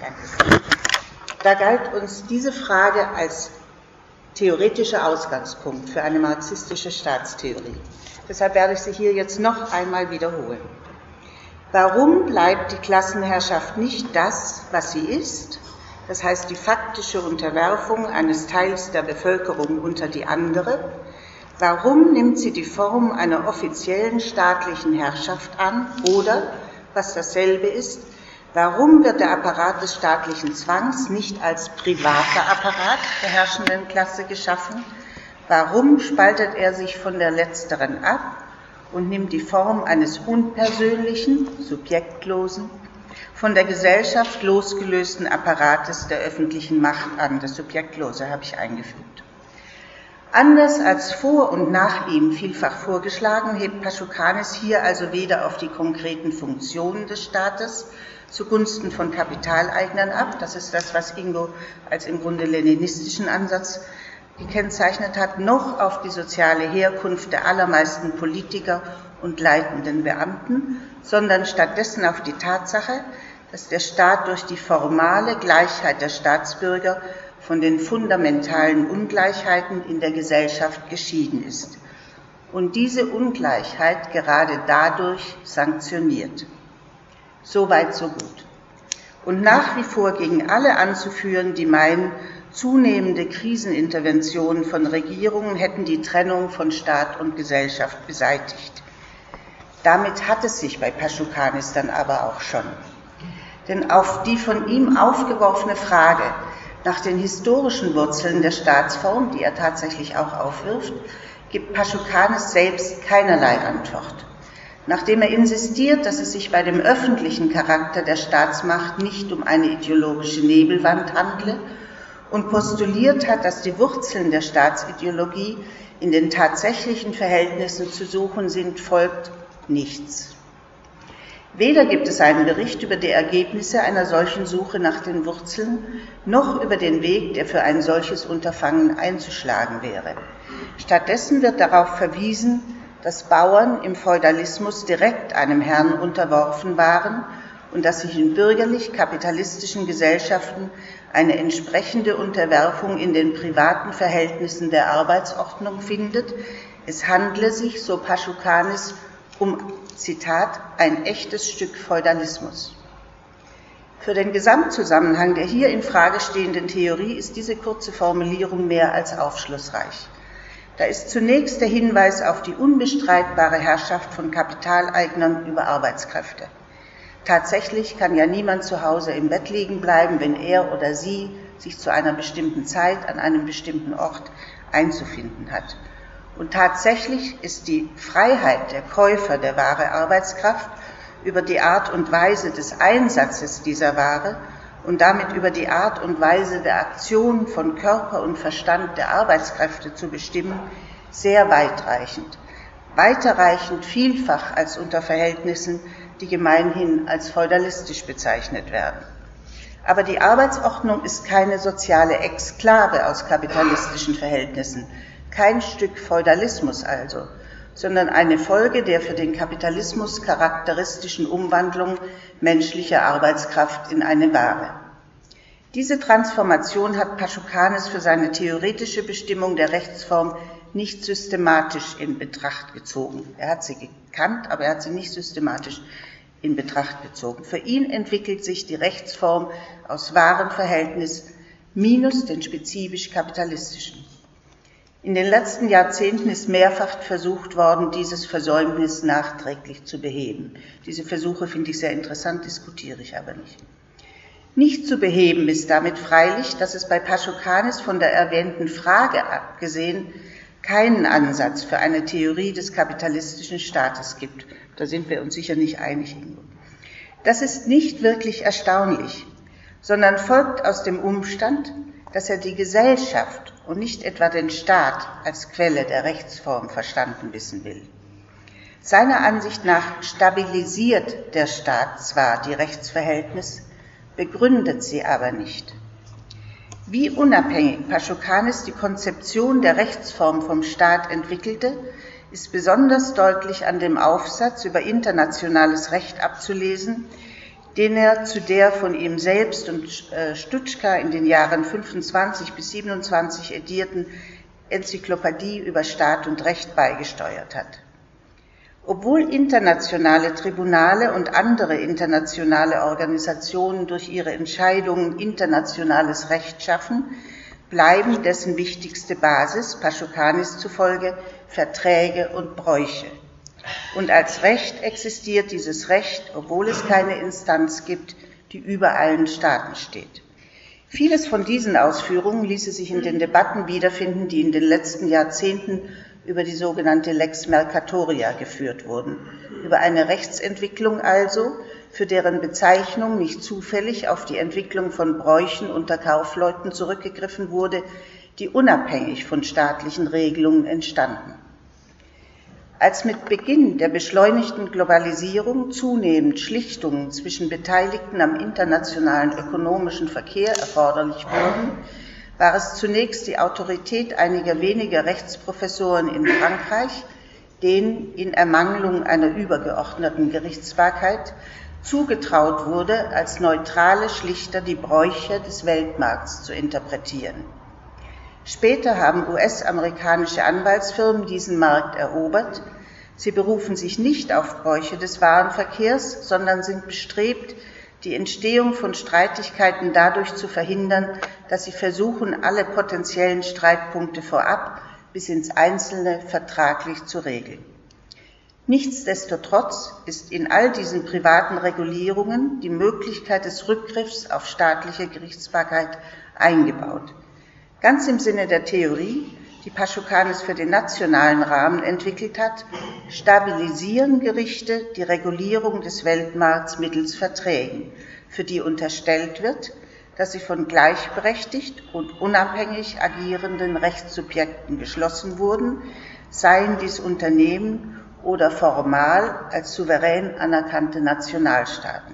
da galt uns diese Frage als theoretischer Ausgangspunkt für eine marxistische Staatstheorie. Deshalb werde ich sie hier jetzt noch einmal wiederholen. Warum bleibt die Klassenherrschaft nicht das, was sie ist, das heißt die faktische Unterwerfung eines Teils der Bevölkerung unter die andere? Warum nimmt sie die Form einer offiziellen staatlichen Herrschaft an oder, was dasselbe ist, warum wird der Apparat des staatlichen Zwangs nicht als privater Apparat der herrschenden Klasse geschaffen? Warum spaltet er sich von der letzteren ab und nimmt die Form eines unpersönlichen, subjektlosen, von der Gesellschaft losgelösten Apparates der öffentlichen Macht an? Das Subjektlose habe ich eingefügt. Anders als vor und nach ihm vielfach vorgeschlagen, hebt Paschokanis hier also weder auf die konkreten Funktionen des Staates zugunsten von Kapitaleignern ab, das ist das, was Ingo als im Grunde leninistischen Ansatz gekennzeichnet hat, noch auf die soziale Herkunft der allermeisten Politiker und leitenden Beamten, sondern stattdessen auf die Tatsache, dass der Staat durch die formale Gleichheit der Staatsbürger von den fundamentalen Ungleichheiten in der Gesellschaft geschieden ist und diese Ungleichheit gerade dadurch sanktioniert. Soweit, so gut. Und nach wie vor gegen alle anzuführen, die meinen, zunehmende Kriseninterventionen von Regierungen hätten die Trennung von Staat und Gesellschaft beseitigt. Damit hat es sich bei Paschukanis dann aber auch schon. Denn auf die von ihm aufgeworfene Frage nach den historischen Wurzeln der Staatsform, die er tatsächlich auch aufwirft, gibt Paschukanis selbst keinerlei Antwort. Nachdem er insistiert, dass es sich bei dem öffentlichen Charakter der Staatsmacht nicht um eine ideologische Nebelwand handle und postuliert hat, dass die Wurzeln der Staatsideologie in den tatsächlichen Verhältnissen zu suchen sind, folgt nichts. Weder gibt es einen Bericht über die Ergebnisse einer solchen Suche nach den Wurzeln, noch über den Weg, der für ein solches Unterfangen einzuschlagen wäre. Stattdessen wird darauf verwiesen, dass Bauern im Feudalismus direkt einem Herrn unterworfen waren und dass sich in bürgerlich-kapitalistischen Gesellschaften eine entsprechende Unterwerfung in den privaten Verhältnissen der Arbeitsordnung findet. Es handle sich, so Paschukanis, um, Zitat, ein echtes Stück Feudalismus. Für den Gesamtzusammenhang der hier in Frage stehenden Theorie ist diese kurze Formulierung mehr als aufschlussreich. Da ist zunächst der Hinweis auf die unbestreitbare Herrschaft von Kapitaleignern über Arbeitskräfte. Tatsächlich kann ja niemand zu Hause im Bett liegen bleiben, wenn er oder sie sich zu einer bestimmten Zeit an einem bestimmten Ort einzufinden hat. Und tatsächlich ist die Freiheit der Käufer der Ware Arbeitskraft über die Art und Weise des Einsatzes dieser Ware und damit über die Art und Weise der Aktion von Körper und Verstand der Arbeitskräfte zu bestimmen, sehr weitreichend. Weiterreichend vielfach als unter Verhältnissen, die gemeinhin als feudalistisch bezeichnet werden. Aber die Arbeitsordnung ist keine soziale Exklave aus kapitalistischen Verhältnissen, kein Stück Feudalismus also, sondern eine Folge der für den Kapitalismus charakteristischen Umwandlung menschlicher Arbeitskraft in eine Ware. Diese Transformation hat Paschukanis für seine theoretische Bestimmung der Rechtsform nicht systematisch in Betracht gezogen. Er hat sie gekannt, aber er hat sie nicht systematisch in Betracht gezogen. Für ihn entwickelt sich die Rechtsform aus Warenverhältnis minus den spezifisch kapitalistischen. In den letzten Jahrzehnten ist mehrfach versucht worden, dieses Versäumnis nachträglich zu beheben. Diese Versuche finde ich sehr interessant, diskutiere ich aber nicht. Nicht zu beheben ist damit freilich, dass es bei Paschukanis von der erwähnten Frage abgesehen keinen Ansatz für eine Theorie des kapitalistischen Staates gibt. Da sind wir uns sicher nicht einig. Das ist nicht wirklich erstaunlich, sondern folgt aus dem Umstand, dass er die Gesellschaft und nicht etwa den Staat als Quelle der Rechtsform verstanden wissen will. Seiner Ansicht nach stabilisiert der Staat zwar die Rechtsverhältnisse, begründet sie aber nicht. Wie unabhängig Paschukanis die Konzeption der Rechtsform vom Staat entwickelte, ist besonders deutlich an dem Aufsatz über internationales Recht abzulesen, den er zu der von ihm selbst und Stutschka in den Jahren 25 bis 27 edierten Enzyklopädie über Staat und Recht beigesteuert hat. Obwohl internationale Tribunale und andere internationale Organisationen durch ihre Entscheidungen internationales Recht schaffen, bleiben dessen wichtigste Basis, Paschukanis zufolge, Verträge und Bräuche. Und als Recht existiert dieses Recht, obwohl es keine Instanz gibt, die über allen Staaten steht. Vieles von diesen Ausführungen ließe sich in den Debatten wiederfinden, die in den letzten Jahrzehnten über die sogenannte Lex Mercatoria geführt wurden. Über eine Rechtsentwicklung also, für deren Bezeichnung nicht zufällig auf die Entwicklung von Bräuchen unter Kaufleuten zurückgegriffen wurde, die unabhängig von staatlichen Regelungen entstanden. Als mit Beginn der beschleunigten Globalisierung zunehmend Schlichtungen zwischen Beteiligten am internationalen ökonomischen Verkehr erforderlich wurden, war es zunächst die Autorität einiger weniger Rechtsprofessoren in Frankreich, denen in Ermangelung einer übergeordneten Gerichtsbarkeit zugetraut wurde, als neutrale Schlichter die Bräuche des Weltmarkts zu interpretieren. Später haben US-amerikanische Anwaltsfirmen diesen Markt erobert. Sie berufen sich nicht auf Bräuche des Warenverkehrs, sondern sind bestrebt, die Entstehung von Streitigkeiten dadurch zu verhindern, dass sie versuchen, alle potenziellen Streitpunkte vorab bis ins Einzelne vertraglich zu regeln. Nichtsdestotrotz ist in all diesen privaten Regulierungen die Möglichkeit des Rückgriffs auf staatliche Gerichtsbarkeit eingebaut. Ganz im Sinne der Theorie, die Paschukanis für den nationalen Rahmen entwickelt hat, stabilisieren Gerichte die Regulierung des Weltmarkts mittels Verträgen, für die unterstellt wird, dass sie von gleichberechtigt und unabhängig agierenden Rechtssubjekten geschlossen wurden, seien dies Unternehmen oder formal als souverän anerkannte Nationalstaaten.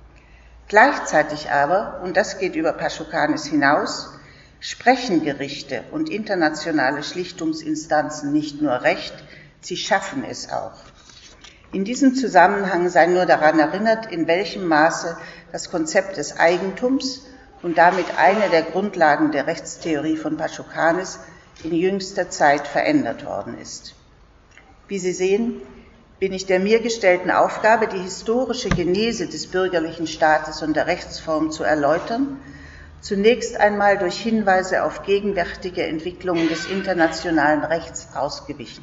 Gleichzeitig aber, und das geht über Paschukanis hinaus, sprechen Gerichte und internationale Schlichtungsinstanzen nicht nur Recht, sie schaffen es auch. In diesem Zusammenhang sei nur daran erinnert, in welchem Maße das Konzept des Eigentums und damit eine der Grundlagen der Rechtstheorie von Paschukanis in jüngster Zeit verändert worden ist. Wie Sie sehen, bin ich der mir gestellten Aufgabe, die historische Genese des bürgerlichen Staates und der Rechtsform zu erläutern, zunächst einmal durch Hinweise auf gegenwärtige Entwicklungen des internationalen Rechts ausgewichen.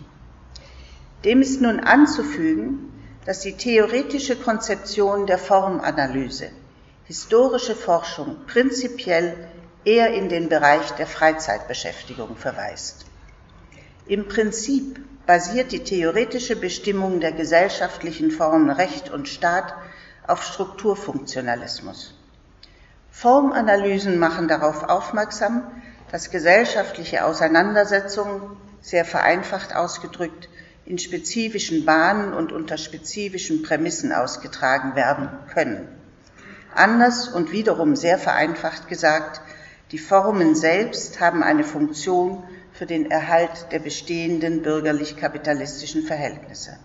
Dem ist nun anzufügen, dass die theoretische Konzeption der Formanalyse, historische Forschung prinzipiell eher in den Bereich der Freizeitbeschäftigung verweist. Im Prinzip basiert die theoretische Bestimmung der gesellschaftlichen Formen Recht und Staat auf Strukturfunktionalismus. Formanalysen machen darauf aufmerksam, dass gesellschaftliche Auseinandersetzungen, sehr vereinfacht ausgedrückt, in spezifischen Bahnen und unter spezifischen Prämissen ausgetragen werden können. Anders und wiederum sehr vereinfacht gesagt, die Formen selbst haben eine Funktion für den Erhalt der bestehenden bürgerlich-kapitalistischen Verhältnisse.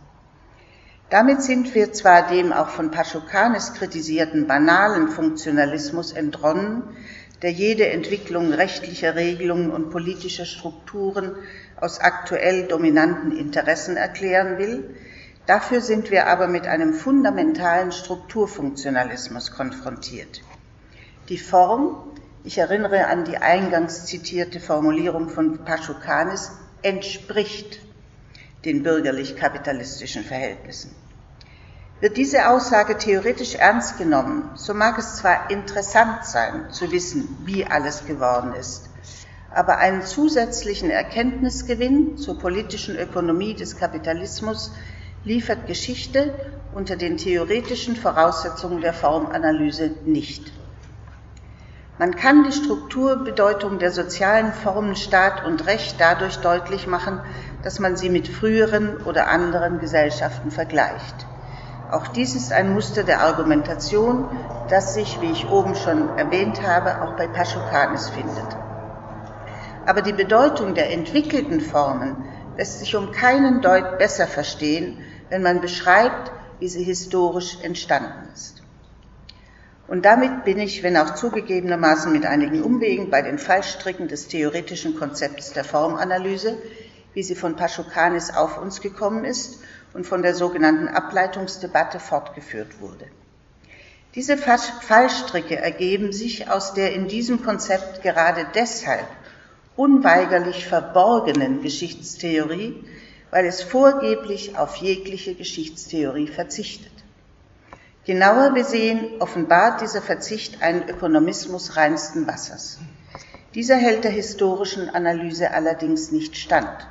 Damit sind wir zwar dem auch von Paschukanis kritisierten banalen Funktionalismus entronnen, der jede Entwicklung rechtlicher Regelungen und politischer Strukturen aus aktuell dominanten Interessen erklären will. Dafür sind wir aber mit einem fundamentalen Strukturfunktionalismus konfrontiert. Die Form, ich erinnere an die eingangs zitierte Formulierung von Paschukanis, entspricht den bürgerlich-kapitalistischen Verhältnissen. Wird diese Aussage theoretisch ernst genommen, so mag es zwar interessant sein, zu wissen, wie alles geworden ist, aber einen zusätzlichen Erkenntnisgewinn zur politischen Ökonomie des Kapitalismus liefert Geschichte unter den theoretischen Voraussetzungen der Formanalyse nicht. Man kann die Strukturbedeutung der sozialen Formen Staat und Recht dadurch deutlich machen, dass man sie mit früheren oder anderen Gesellschaften vergleicht. Auch dies ist ein Muster der Argumentation, das sich, wie ich oben schon erwähnt habe, auch bei Paschukanis findet. Aber die Bedeutung der entwickelten Formen lässt sich um keinen Deut besser verstehen, wenn man beschreibt, wie sie historisch entstanden ist. Und damit bin ich, wenn auch zugegebenermaßen mit einigen Umwegen, bei den Fallstricken des theoretischen Konzepts der Formanalyse, wie sie von Paschukanis auf uns gekommen ist und von der sogenannten Ableitungsdebatte fortgeführt wurde. Diese Fallstricke ergeben sich aus der in diesem Konzept gerade deshalb unweigerlich verborgenen Geschichtstheorie, weil es vorgeblich auf jegliche Geschichtstheorie verzichtet. Genauer besehen offenbart dieser Verzicht einen Ökonomismus reinsten Wassers. Dieser hält der historischen Analyse allerdings nicht stand.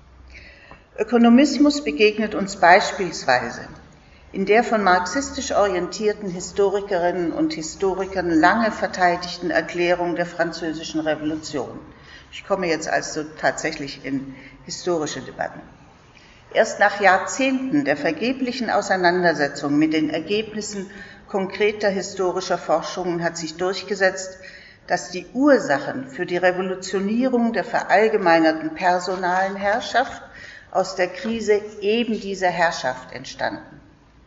Ökonomismus begegnet uns beispielsweise in der von marxistisch orientierten Historikerinnen und Historikern lange verteidigten Erklärung der Französischen Revolution. Ich komme jetzt also tatsächlich in historische Debatten. Erst nach Jahrzehnten der vergeblichen Auseinandersetzung mit den Ergebnissen konkreter historischer Forschungen hat sich durchgesetzt, dass die Ursachen für die Revolutionierung der verallgemeinerten personalen Herrschaft aus der Krise eben dieser Herrschaft entstanden.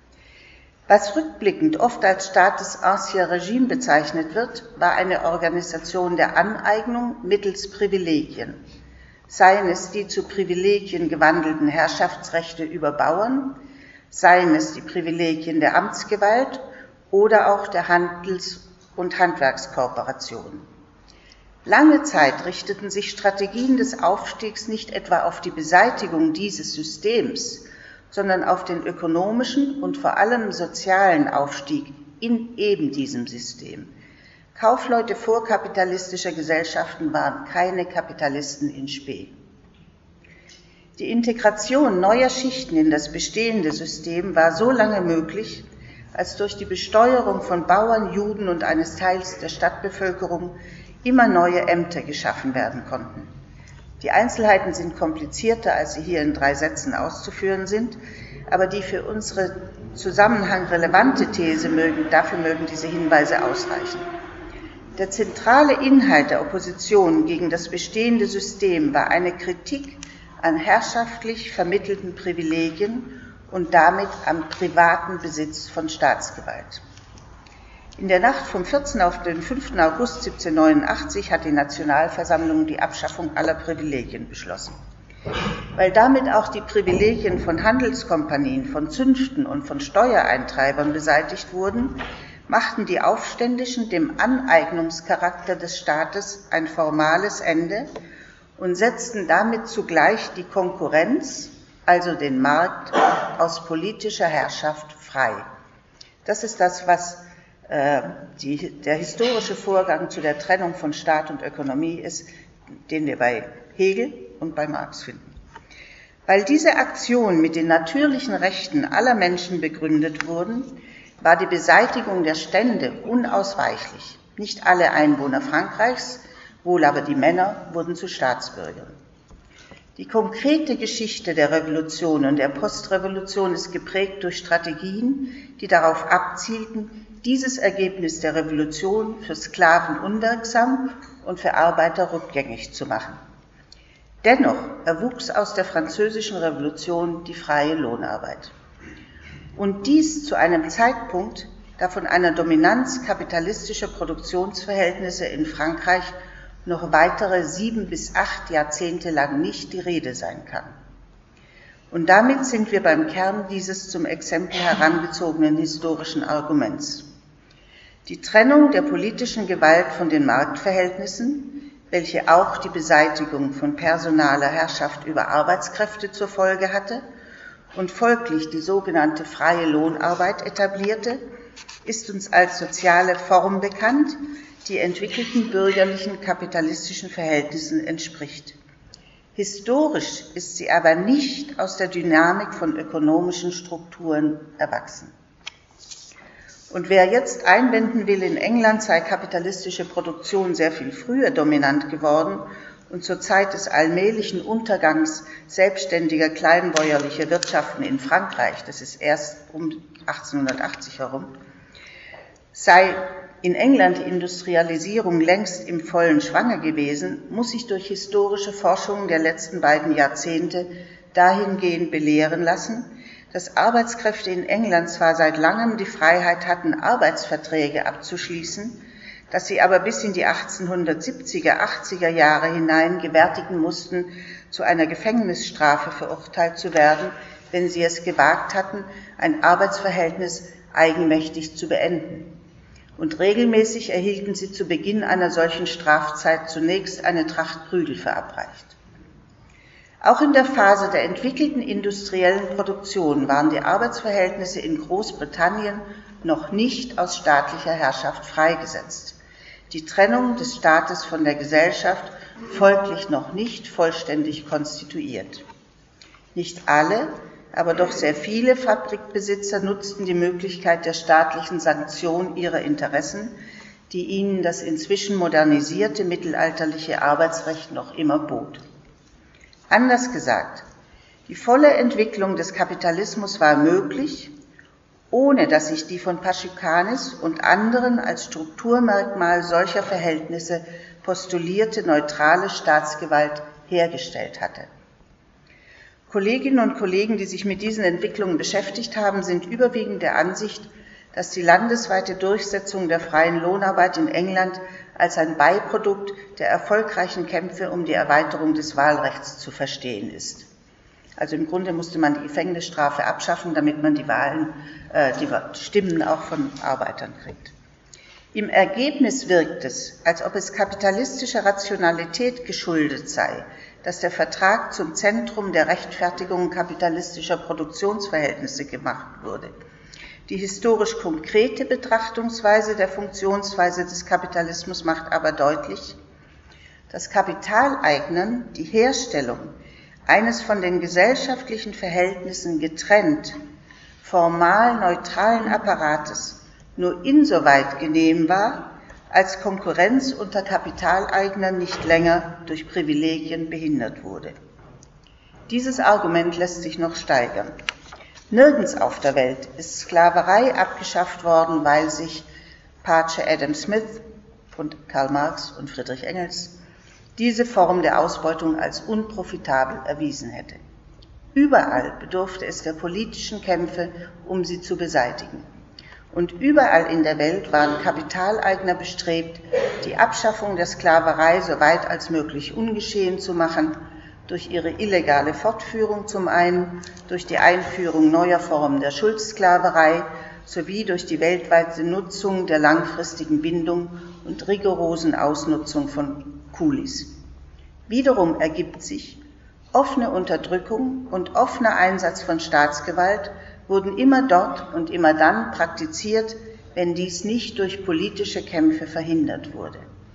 Was rückblickend oft als Staat des Ancien Regime bezeichnet wird, war eine Organisation der Aneignung mittels Privilegien, seien es die zu Privilegien gewandelten Herrschaftsrechte über Bauern, seien es die Privilegien der Amtsgewalt oder auch der Handels- und Handwerkskooperationen. Lange Zeit richteten sich Strategien des Aufstiegs nicht etwa auf die Beseitigung dieses Systems, sondern auf den ökonomischen und vor allem sozialen Aufstieg in eben diesem System. Kaufleute vorkapitalistischer Gesellschaften waren keine Kapitalisten in Spe. Die Integration neuer Schichten in das bestehende System war so lange möglich, als durch die Besteuerung von Bauern, Juden und eines Teils der Stadtbevölkerung immer neue Ämter geschaffen werden konnten. Die Einzelheiten sind komplizierter, als sie hier in 3 Sätzen auszuführen sind, aber die für unsere Zusammenhang relevante These dafür mögen diese Hinweise ausreichen. Der zentrale Inhalt der Opposition gegen das bestehende System war eine Kritik an herrschaftlich vermittelten Privilegien und damit am privaten Besitz von Staatsgewalt. In der Nacht vom 14. auf den 5. August 1789 hat die Nationalversammlung die Abschaffung aller Privilegien beschlossen. Weil damit auch die Privilegien von Handelskompanien, von Zünften und von Steuereintreibern beseitigt wurden, machten die Aufständischen dem Aneignungscharakter des Staates ein formales Ende und setzten damit zugleich die Konkurrenz, also den Markt, aus politischer Herrschaft frei. Das ist das, was der historische Vorgang zu der Trennung von Staat und Ökonomie ist, den wir bei Hegel und bei Marx finden. Weil diese Aktionen mit den natürlichen Rechten aller Menschen begründet wurden, war die Beseitigung der Stände unausweichlich. Nicht alle Einwohner Frankreichs, wohl aber die Männer, wurden zu Staatsbürgern. Die konkrete Geschichte der Revolution und der Postrevolution ist geprägt durch Strategien, die darauf abzielten, dieses Ergebnis der Revolution für Sklaven unwirksam und für Arbeiter rückgängig zu machen. Dennoch erwuchs aus der Französischen Revolution die freie Lohnarbeit. Und dies zu einem Zeitpunkt, da von einer Dominanz kapitalistischer Produktionsverhältnisse in Frankreich noch weitere 7 bis 8 Jahrzehnte lang nicht die Rede sein kann. Und damit sind wir beim Kern dieses zum Exempel herangezogenen historischen Arguments. Die Trennung der politischen Gewalt von den Marktverhältnissen, welche auch die Beseitigung von personaler Herrschaft über Arbeitskräfte zur Folge hatte und folglich die sogenannte freie Lohnarbeit etablierte, ist uns als soziale Form bekannt, die entwickelten bürgerlichen kapitalistischen Verhältnissen entspricht. Historisch ist sie aber nicht aus der Dynamik von ökonomischen Strukturen erwachsen. Und wer jetzt einwenden will, in England sei kapitalistische Produktion sehr viel früher dominant geworden und zur Zeit des allmählichen Untergangs selbstständiger kleinbäuerlicher Wirtschaften in Frankreich, das ist erst um 1880 herum, sei in England die Industrialisierung längst im vollen Schwange gewesen, muss sich durch historische Forschungen der letzten beiden Jahrzehnte dahingehend belehren lassen, dass Arbeitskräfte in England zwar seit langem die Freiheit hatten, Arbeitsverträge abzuschließen, dass sie aber bis in die 1870er, 80er Jahre hinein gewärtigen mussten, zu einer Gefängnisstrafe verurteilt zu werden, wenn sie es gewagt hatten, ein Arbeitsverhältnis eigenmächtig zu beenden. Und regelmäßig erhielten sie zu Beginn einer solchen Strafzeit zunächst eine Tracht Prügel verabreicht. Auch in der Phase der entwickelten industriellen Produktion waren die Arbeitsverhältnisse in Großbritannien noch nicht aus staatlicher Herrschaft freigesetzt. Die Trennung des Staates von der Gesellschaft folglich noch nicht vollständig konstituiert. Nicht alle, aber doch sehr viele Fabrikbesitzer nutzten die Möglichkeit der staatlichen Sanktion ihrer Interessen, die ihnen das inzwischen modernisierte mittelalterliche Arbeitsrecht noch immer bot. Anders gesagt, die volle Entwicklung des Kapitalismus war möglich, ohne dass sich die von Paschukanis und anderen als Strukturmerkmal solcher Verhältnisse postulierte neutrale Staatsgewalt hergestellt hatte. Kolleginnen und Kollegen, die sich mit diesen Entwicklungen beschäftigt haben, sind überwiegend der Ansicht, dass die landesweite Durchsetzung der freien Lohnarbeit in England als ein Beiprodukt der erfolgreichen Kämpfe um die Erweiterung des Wahlrechts zu verstehen ist. Also im Grunde musste man die Gefängnisstrafe abschaffen, damit man die Stimmen auch von Arbeitern kriegt. Im Ergebnis wirkt es, als ob es kapitalistischer Rationalität geschuldet sei, dass der Vertrag zum Zentrum der Rechtfertigung kapitalistischer Produktionsverhältnisse gemacht wurde. Die historisch konkrete Betrachtungsweise der Funktionsweise des Kapitalismus macht aber deutlich, dass Kapitaleignern die Herstellung eines von den gesellschaftlichen Verhältnissen getrennt, formal neutralen Apparates nur insoweit genehm war, als Konkurrenz unter Kapitaleignern nicht länger durch Privilegien behindert wurde. Dieses Argument lässt sich noch steigern. Nirgends auf der Welt ist Sklaverei abgeschafft worden, weil sich Pace Adam Smith und Karl Marx und Friedrich Engels diese Form der Ausbeutung als unprofitabel erwiesen hätte. Überall bedurfte es der politischen Kämpfe, um sie zu beseitigen. Und überall in der Welt waren Kapitaleigner bestrebt, die Abschaffung der Sklaverei so weit als möglich ungeschehen zu machen, durch ihre illegale Fortführung zum einen, durch die Einführung neuer Formen der Schuldsklaverei sowie durch die weltweite Nutzung der langfristigen Bindung und rigorosen Ausnutzung von Kulis. Wiederum ergibt sich, offene Unterdrückung und offener Einsatz von Staatsgewalt wurden immer dort und immer dann praktiziert, wenn dies nicht durch politische Kämpfe verhindert wurde.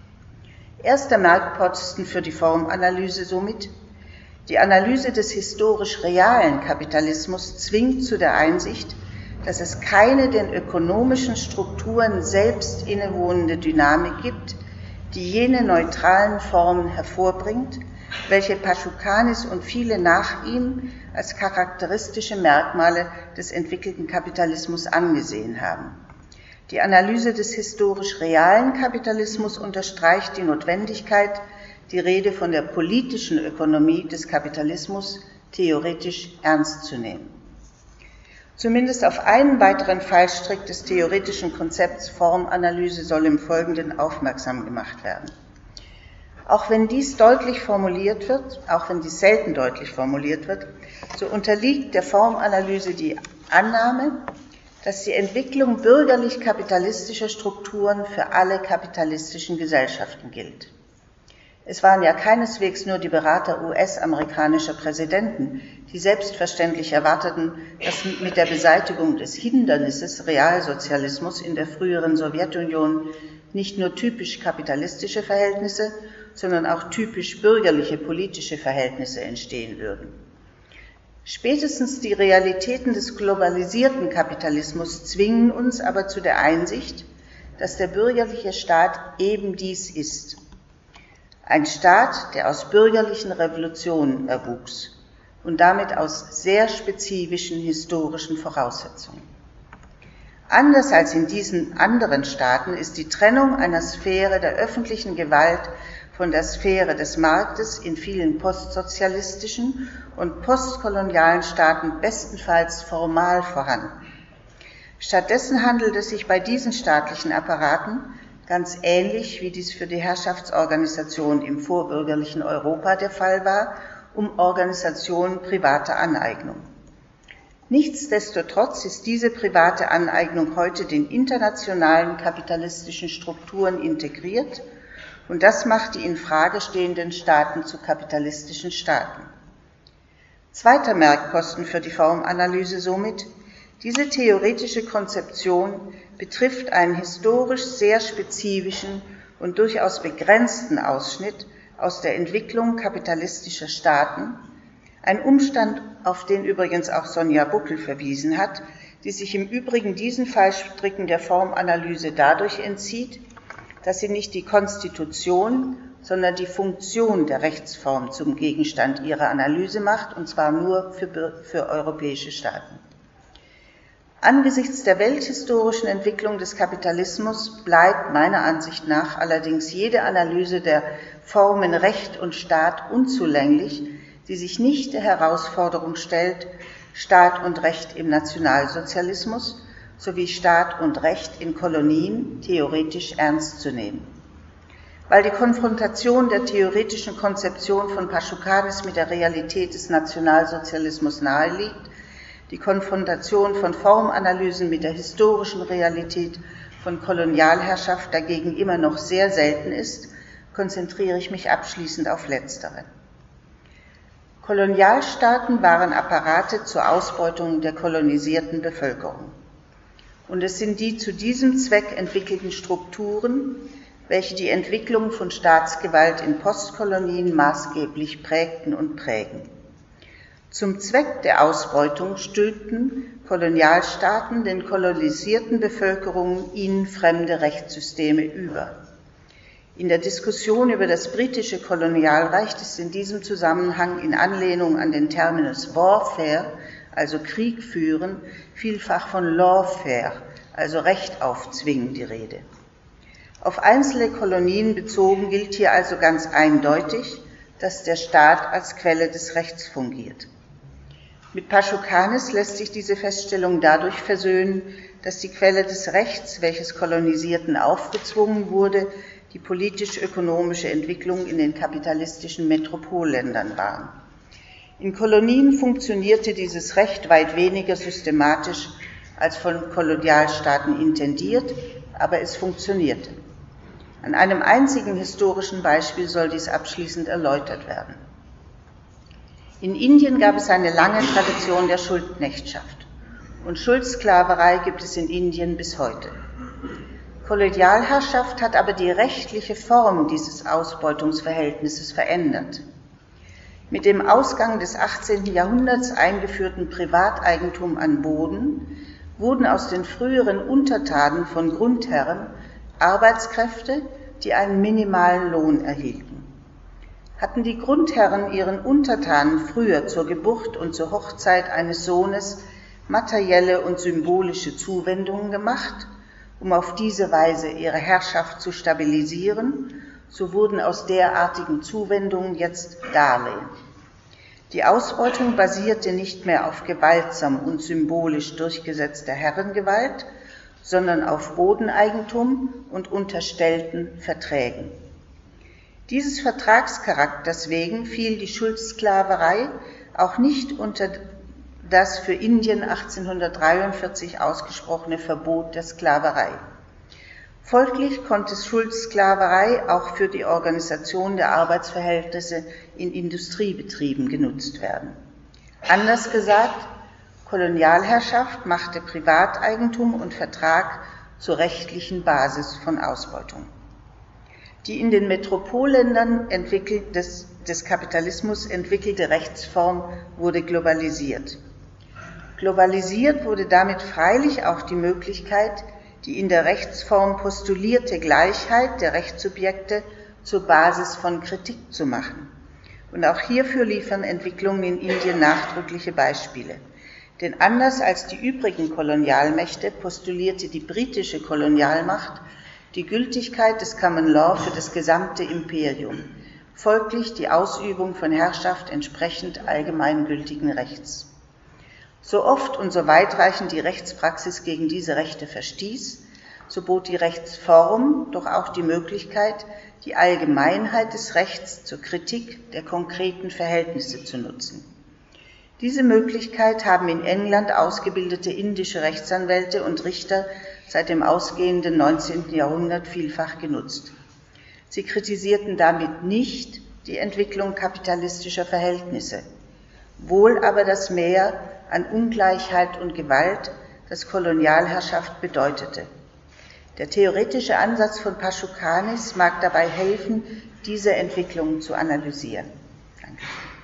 Erster Merkposten für die Formanalyse somit: Die Analyse des historisch realen Kapitalismus zwingt zu der Einsicht, dass es keine den ökonomischen Strukturen selbst innewohnende Dynamik gibt, die jene neutralen Formen hervorbringt, welche Paschukanis und viele nach ihm als charakteristische Merkmale des entwickelten Kapitalismus angesehen haben. Die Analyse des historisch realen Kapitalismus unterstreicht die Notwendigkeit, die Rede von der politischen Ökonomie des Kapitalismus theoretisch ernst zu nehmen. Zumindest auf einen weiteren Fallstrick des theoretischen Konzepts Formanalyse soll im Folgenden aufmerksam gemacht werden. Auch wenn dies selten deutlich formuliert wird, so unterliegt der Formanalyse die Annahme, dass die Entwicklung bürgerlich-kapitalistischer Strukturen für alle kapitalistischen Gesellschaften gilt. Es waren ja keineswegs nur die Berater US-amerikanischer Präsidenten, die selbstverständlich erwarteten, dass mit der Beseitigung des Hindernisses Realsozialismus in der früheren Sowjetunion nicht nur typisch kapitalistische Verhältnisse, sondern auch typisch bürgerliche politische Verhältnisse entstehen würden. Spätestens die Realitäten des globalisierten Kapitalismus zwingen uns aber zu der Einsicht, dass der bürgerliche Staat eben dies ist. Ein Staat, der aus bürgerlichen Revolutionen erwuchs und damit aus sehr spezifischen historischen Voraussetzungen. Anders als in diesen anderen Staaten ist die Trennung einer Sphäre der öffentlichen Gewalt von der Sphäre des Marktes in vielen postsozialistischen und postkolonialen Staaten bestenfalls formal vorhanden. Stattdessen handelt es sich bei diesen staatlichen Apparaten, ganz ähnlich wie dies für die Herrschaftsorganisation im vorbürgerlichen Europa der Fall war, um Organisationen privater Aneignung. Nichtsdestotrotz ist diese private Aneignung heute den internationalen kapitalistischen Strukturen integriert, und das macht die in Frage stehenden Staaten zu kapitalistischen Staaten. Zweiter Merkposten für die Formanalyse somit: Diese theoretische Konzeption betrifft einen historisch sehr spezifischen und durchaus begrenzten Ausschnitt aus der Entwicklung kapitalistischer Staaten, ein Umstand, auf den übrigens auch Sonja Buckel verwiesen hat, die sich im Übrigen diesen Fallstricken der Formanalyse dadurch entzieht, dass sie nicht die Konstitution, sondern die Funktion der Rechtsform zum Gegenstand ihrer Analyse macht, und zwar nur für europäische Staaten. Angesichts der welthistorischen Entwicklung des Kapitalismus bleibt meiner Ansicht nach allerdings jede Analyse der Formen Recht und Staat unzulänglich, die sich nicht der Herausforderung stellt, Staat und Recht im Nationalsozialismus sowie Staat und Recht in Kolonien theoretisch ernst zu nehmen. Weil die Konfrontation der theoretischen Konzeption von Paschukanis mit der Realität des Nationalsozialismus naheliegt, die Konfrontation von Formanalysen mit der historischen Realität von Kolonialherrschaft dagegen immer noch sehr selten ist, konzentriere ich mich abschließend auf letztere. Kolonialstaaten waren Apparate zur Ausbeutung der kolonisierten Bevölkerung. Und es sind die zu diesem Zweck entwickelten Strukturen, welche die Entwicklung von Staatsgewalt in Postkolonien maßgeblich prägten und prägen. Zum Zweck der Ausbeutung stülpten Kolonialstaaten den kolonisierten Bevölkerungen ihnen fremde Rechtssysteme über. In der Diskussion über das britische Kolonialreich ist in diesem Zusammenhang in Anlehnung an den Terminus Warfare, also Krieg führen, vielfach von Lawfare, also Recht aufzwingen, die Rede. Auf einzelne Kolonien bezogen gilt hier also ganz eindeutig, dass der Staat als Quelle des Rechts fungiert. Mit Paschukanis lässt sich diese Feststellung dadurch versöhnen, dass die Quelle des Rechts, welches Kolonisierten aufgezwungen wurde, die politisch-ökonomische Entwicklung in den kapitalistischen Metropolländern war. In Kolonien funktionierte dieses Recht weit weniger systematisch als von Kolonialstaaten intendiert, aber es funktionierte. An einem einzigen historischen Beispiel soll dies abschließend erläutert werden. In Indien gab es eine lange Tradition der Schuldknechtschaft und Schuldsklaverei gibt es in Indien bis heute. Kolonialherrschaft hat aber die rechtliche Form dieses Ausbeutungsverhältnisses verändert. Mit dem Ausgang des 18. Jahrhunderts eingeführten Privateigentum an Boden wurden aus den früheren Untertanen von Grundherren Arbeitskräfte, die einen minimalen Lohn erhielten. Hatten die Grundherren ihren Untertanen früher zur Geburt und zur Hochzeit eines Sohnes materielle und symbolische Zuwendungen gemacht, um auf diese Weise ihre Herrschaft zu stabilisieren, so wurden aus derartigen Zuwendungen jetzt Darlehen. Die Ausbeutung basierte nicht mehr auf gewaltsam und symbolisch durchgesetzter Herrengewalt, sondern auf Bodeneigentum und unterstellten Verträgen. Dieses Vertragscharakters wegen fiel die Schuldsklaverei auch nicht unter das für Indien 1843 ausgesprochene Verbot der Sklaverei. Folglich konnte Schuldsklaverei auch für die Organisation der Arbeitsverhältnisse in Industriebetrieben genutzt werden. Anders gesagt, Kolonialherrschaft machte Privateigentum und Vertrag zur rechtlichen Basis von Ausbeutung. Die in den Metropolländern des Kapitalismus entwickelte Rechtsform wurde globalisiert. Globalisiert wurde damit freilich auch die Möglichkeit, die in der Rechtsform postulierte Gleichheit der Rechtssubjekte zur Basis von Kritik zu machen. Und auch hierfür liefern Entwicklungen in Indien nachdrückliche Beispiele. Denn anders als die übrigen Kolonialmächte postulierte die britische Kolonialmacht die Gültigkeit des Common Law für das gesamte Imperium, folglich die Ausübung von Herrschaft entsprechend allgemeingültigen Rechts. So oft und so weitreichend die Rechtspraxis gegen diese Rechte verstieß, so bot die Rechtsform doch auch die Möglichkeit, die Allgemeinheit des Rechts zur Kritik der konkreten Verhältnisse zu nutzen. Diese Möglichkeit haben in England ausgebildete indische Rechtsanwälte und Richter seit dem ausgehenden 19. Jahrhundert vielfach genutzt. Sie kritisierten damit nicht die Entwicklung kapitalistischer Verhältnisse, wohl aber das Mehr an Ungleichheit und Gewalt, das Kolonialherrschaft bedeutete. Der theoretische Ansatz von Paschukanis mag dabei helfen, diese Entwicklung zu analysieren. Danke.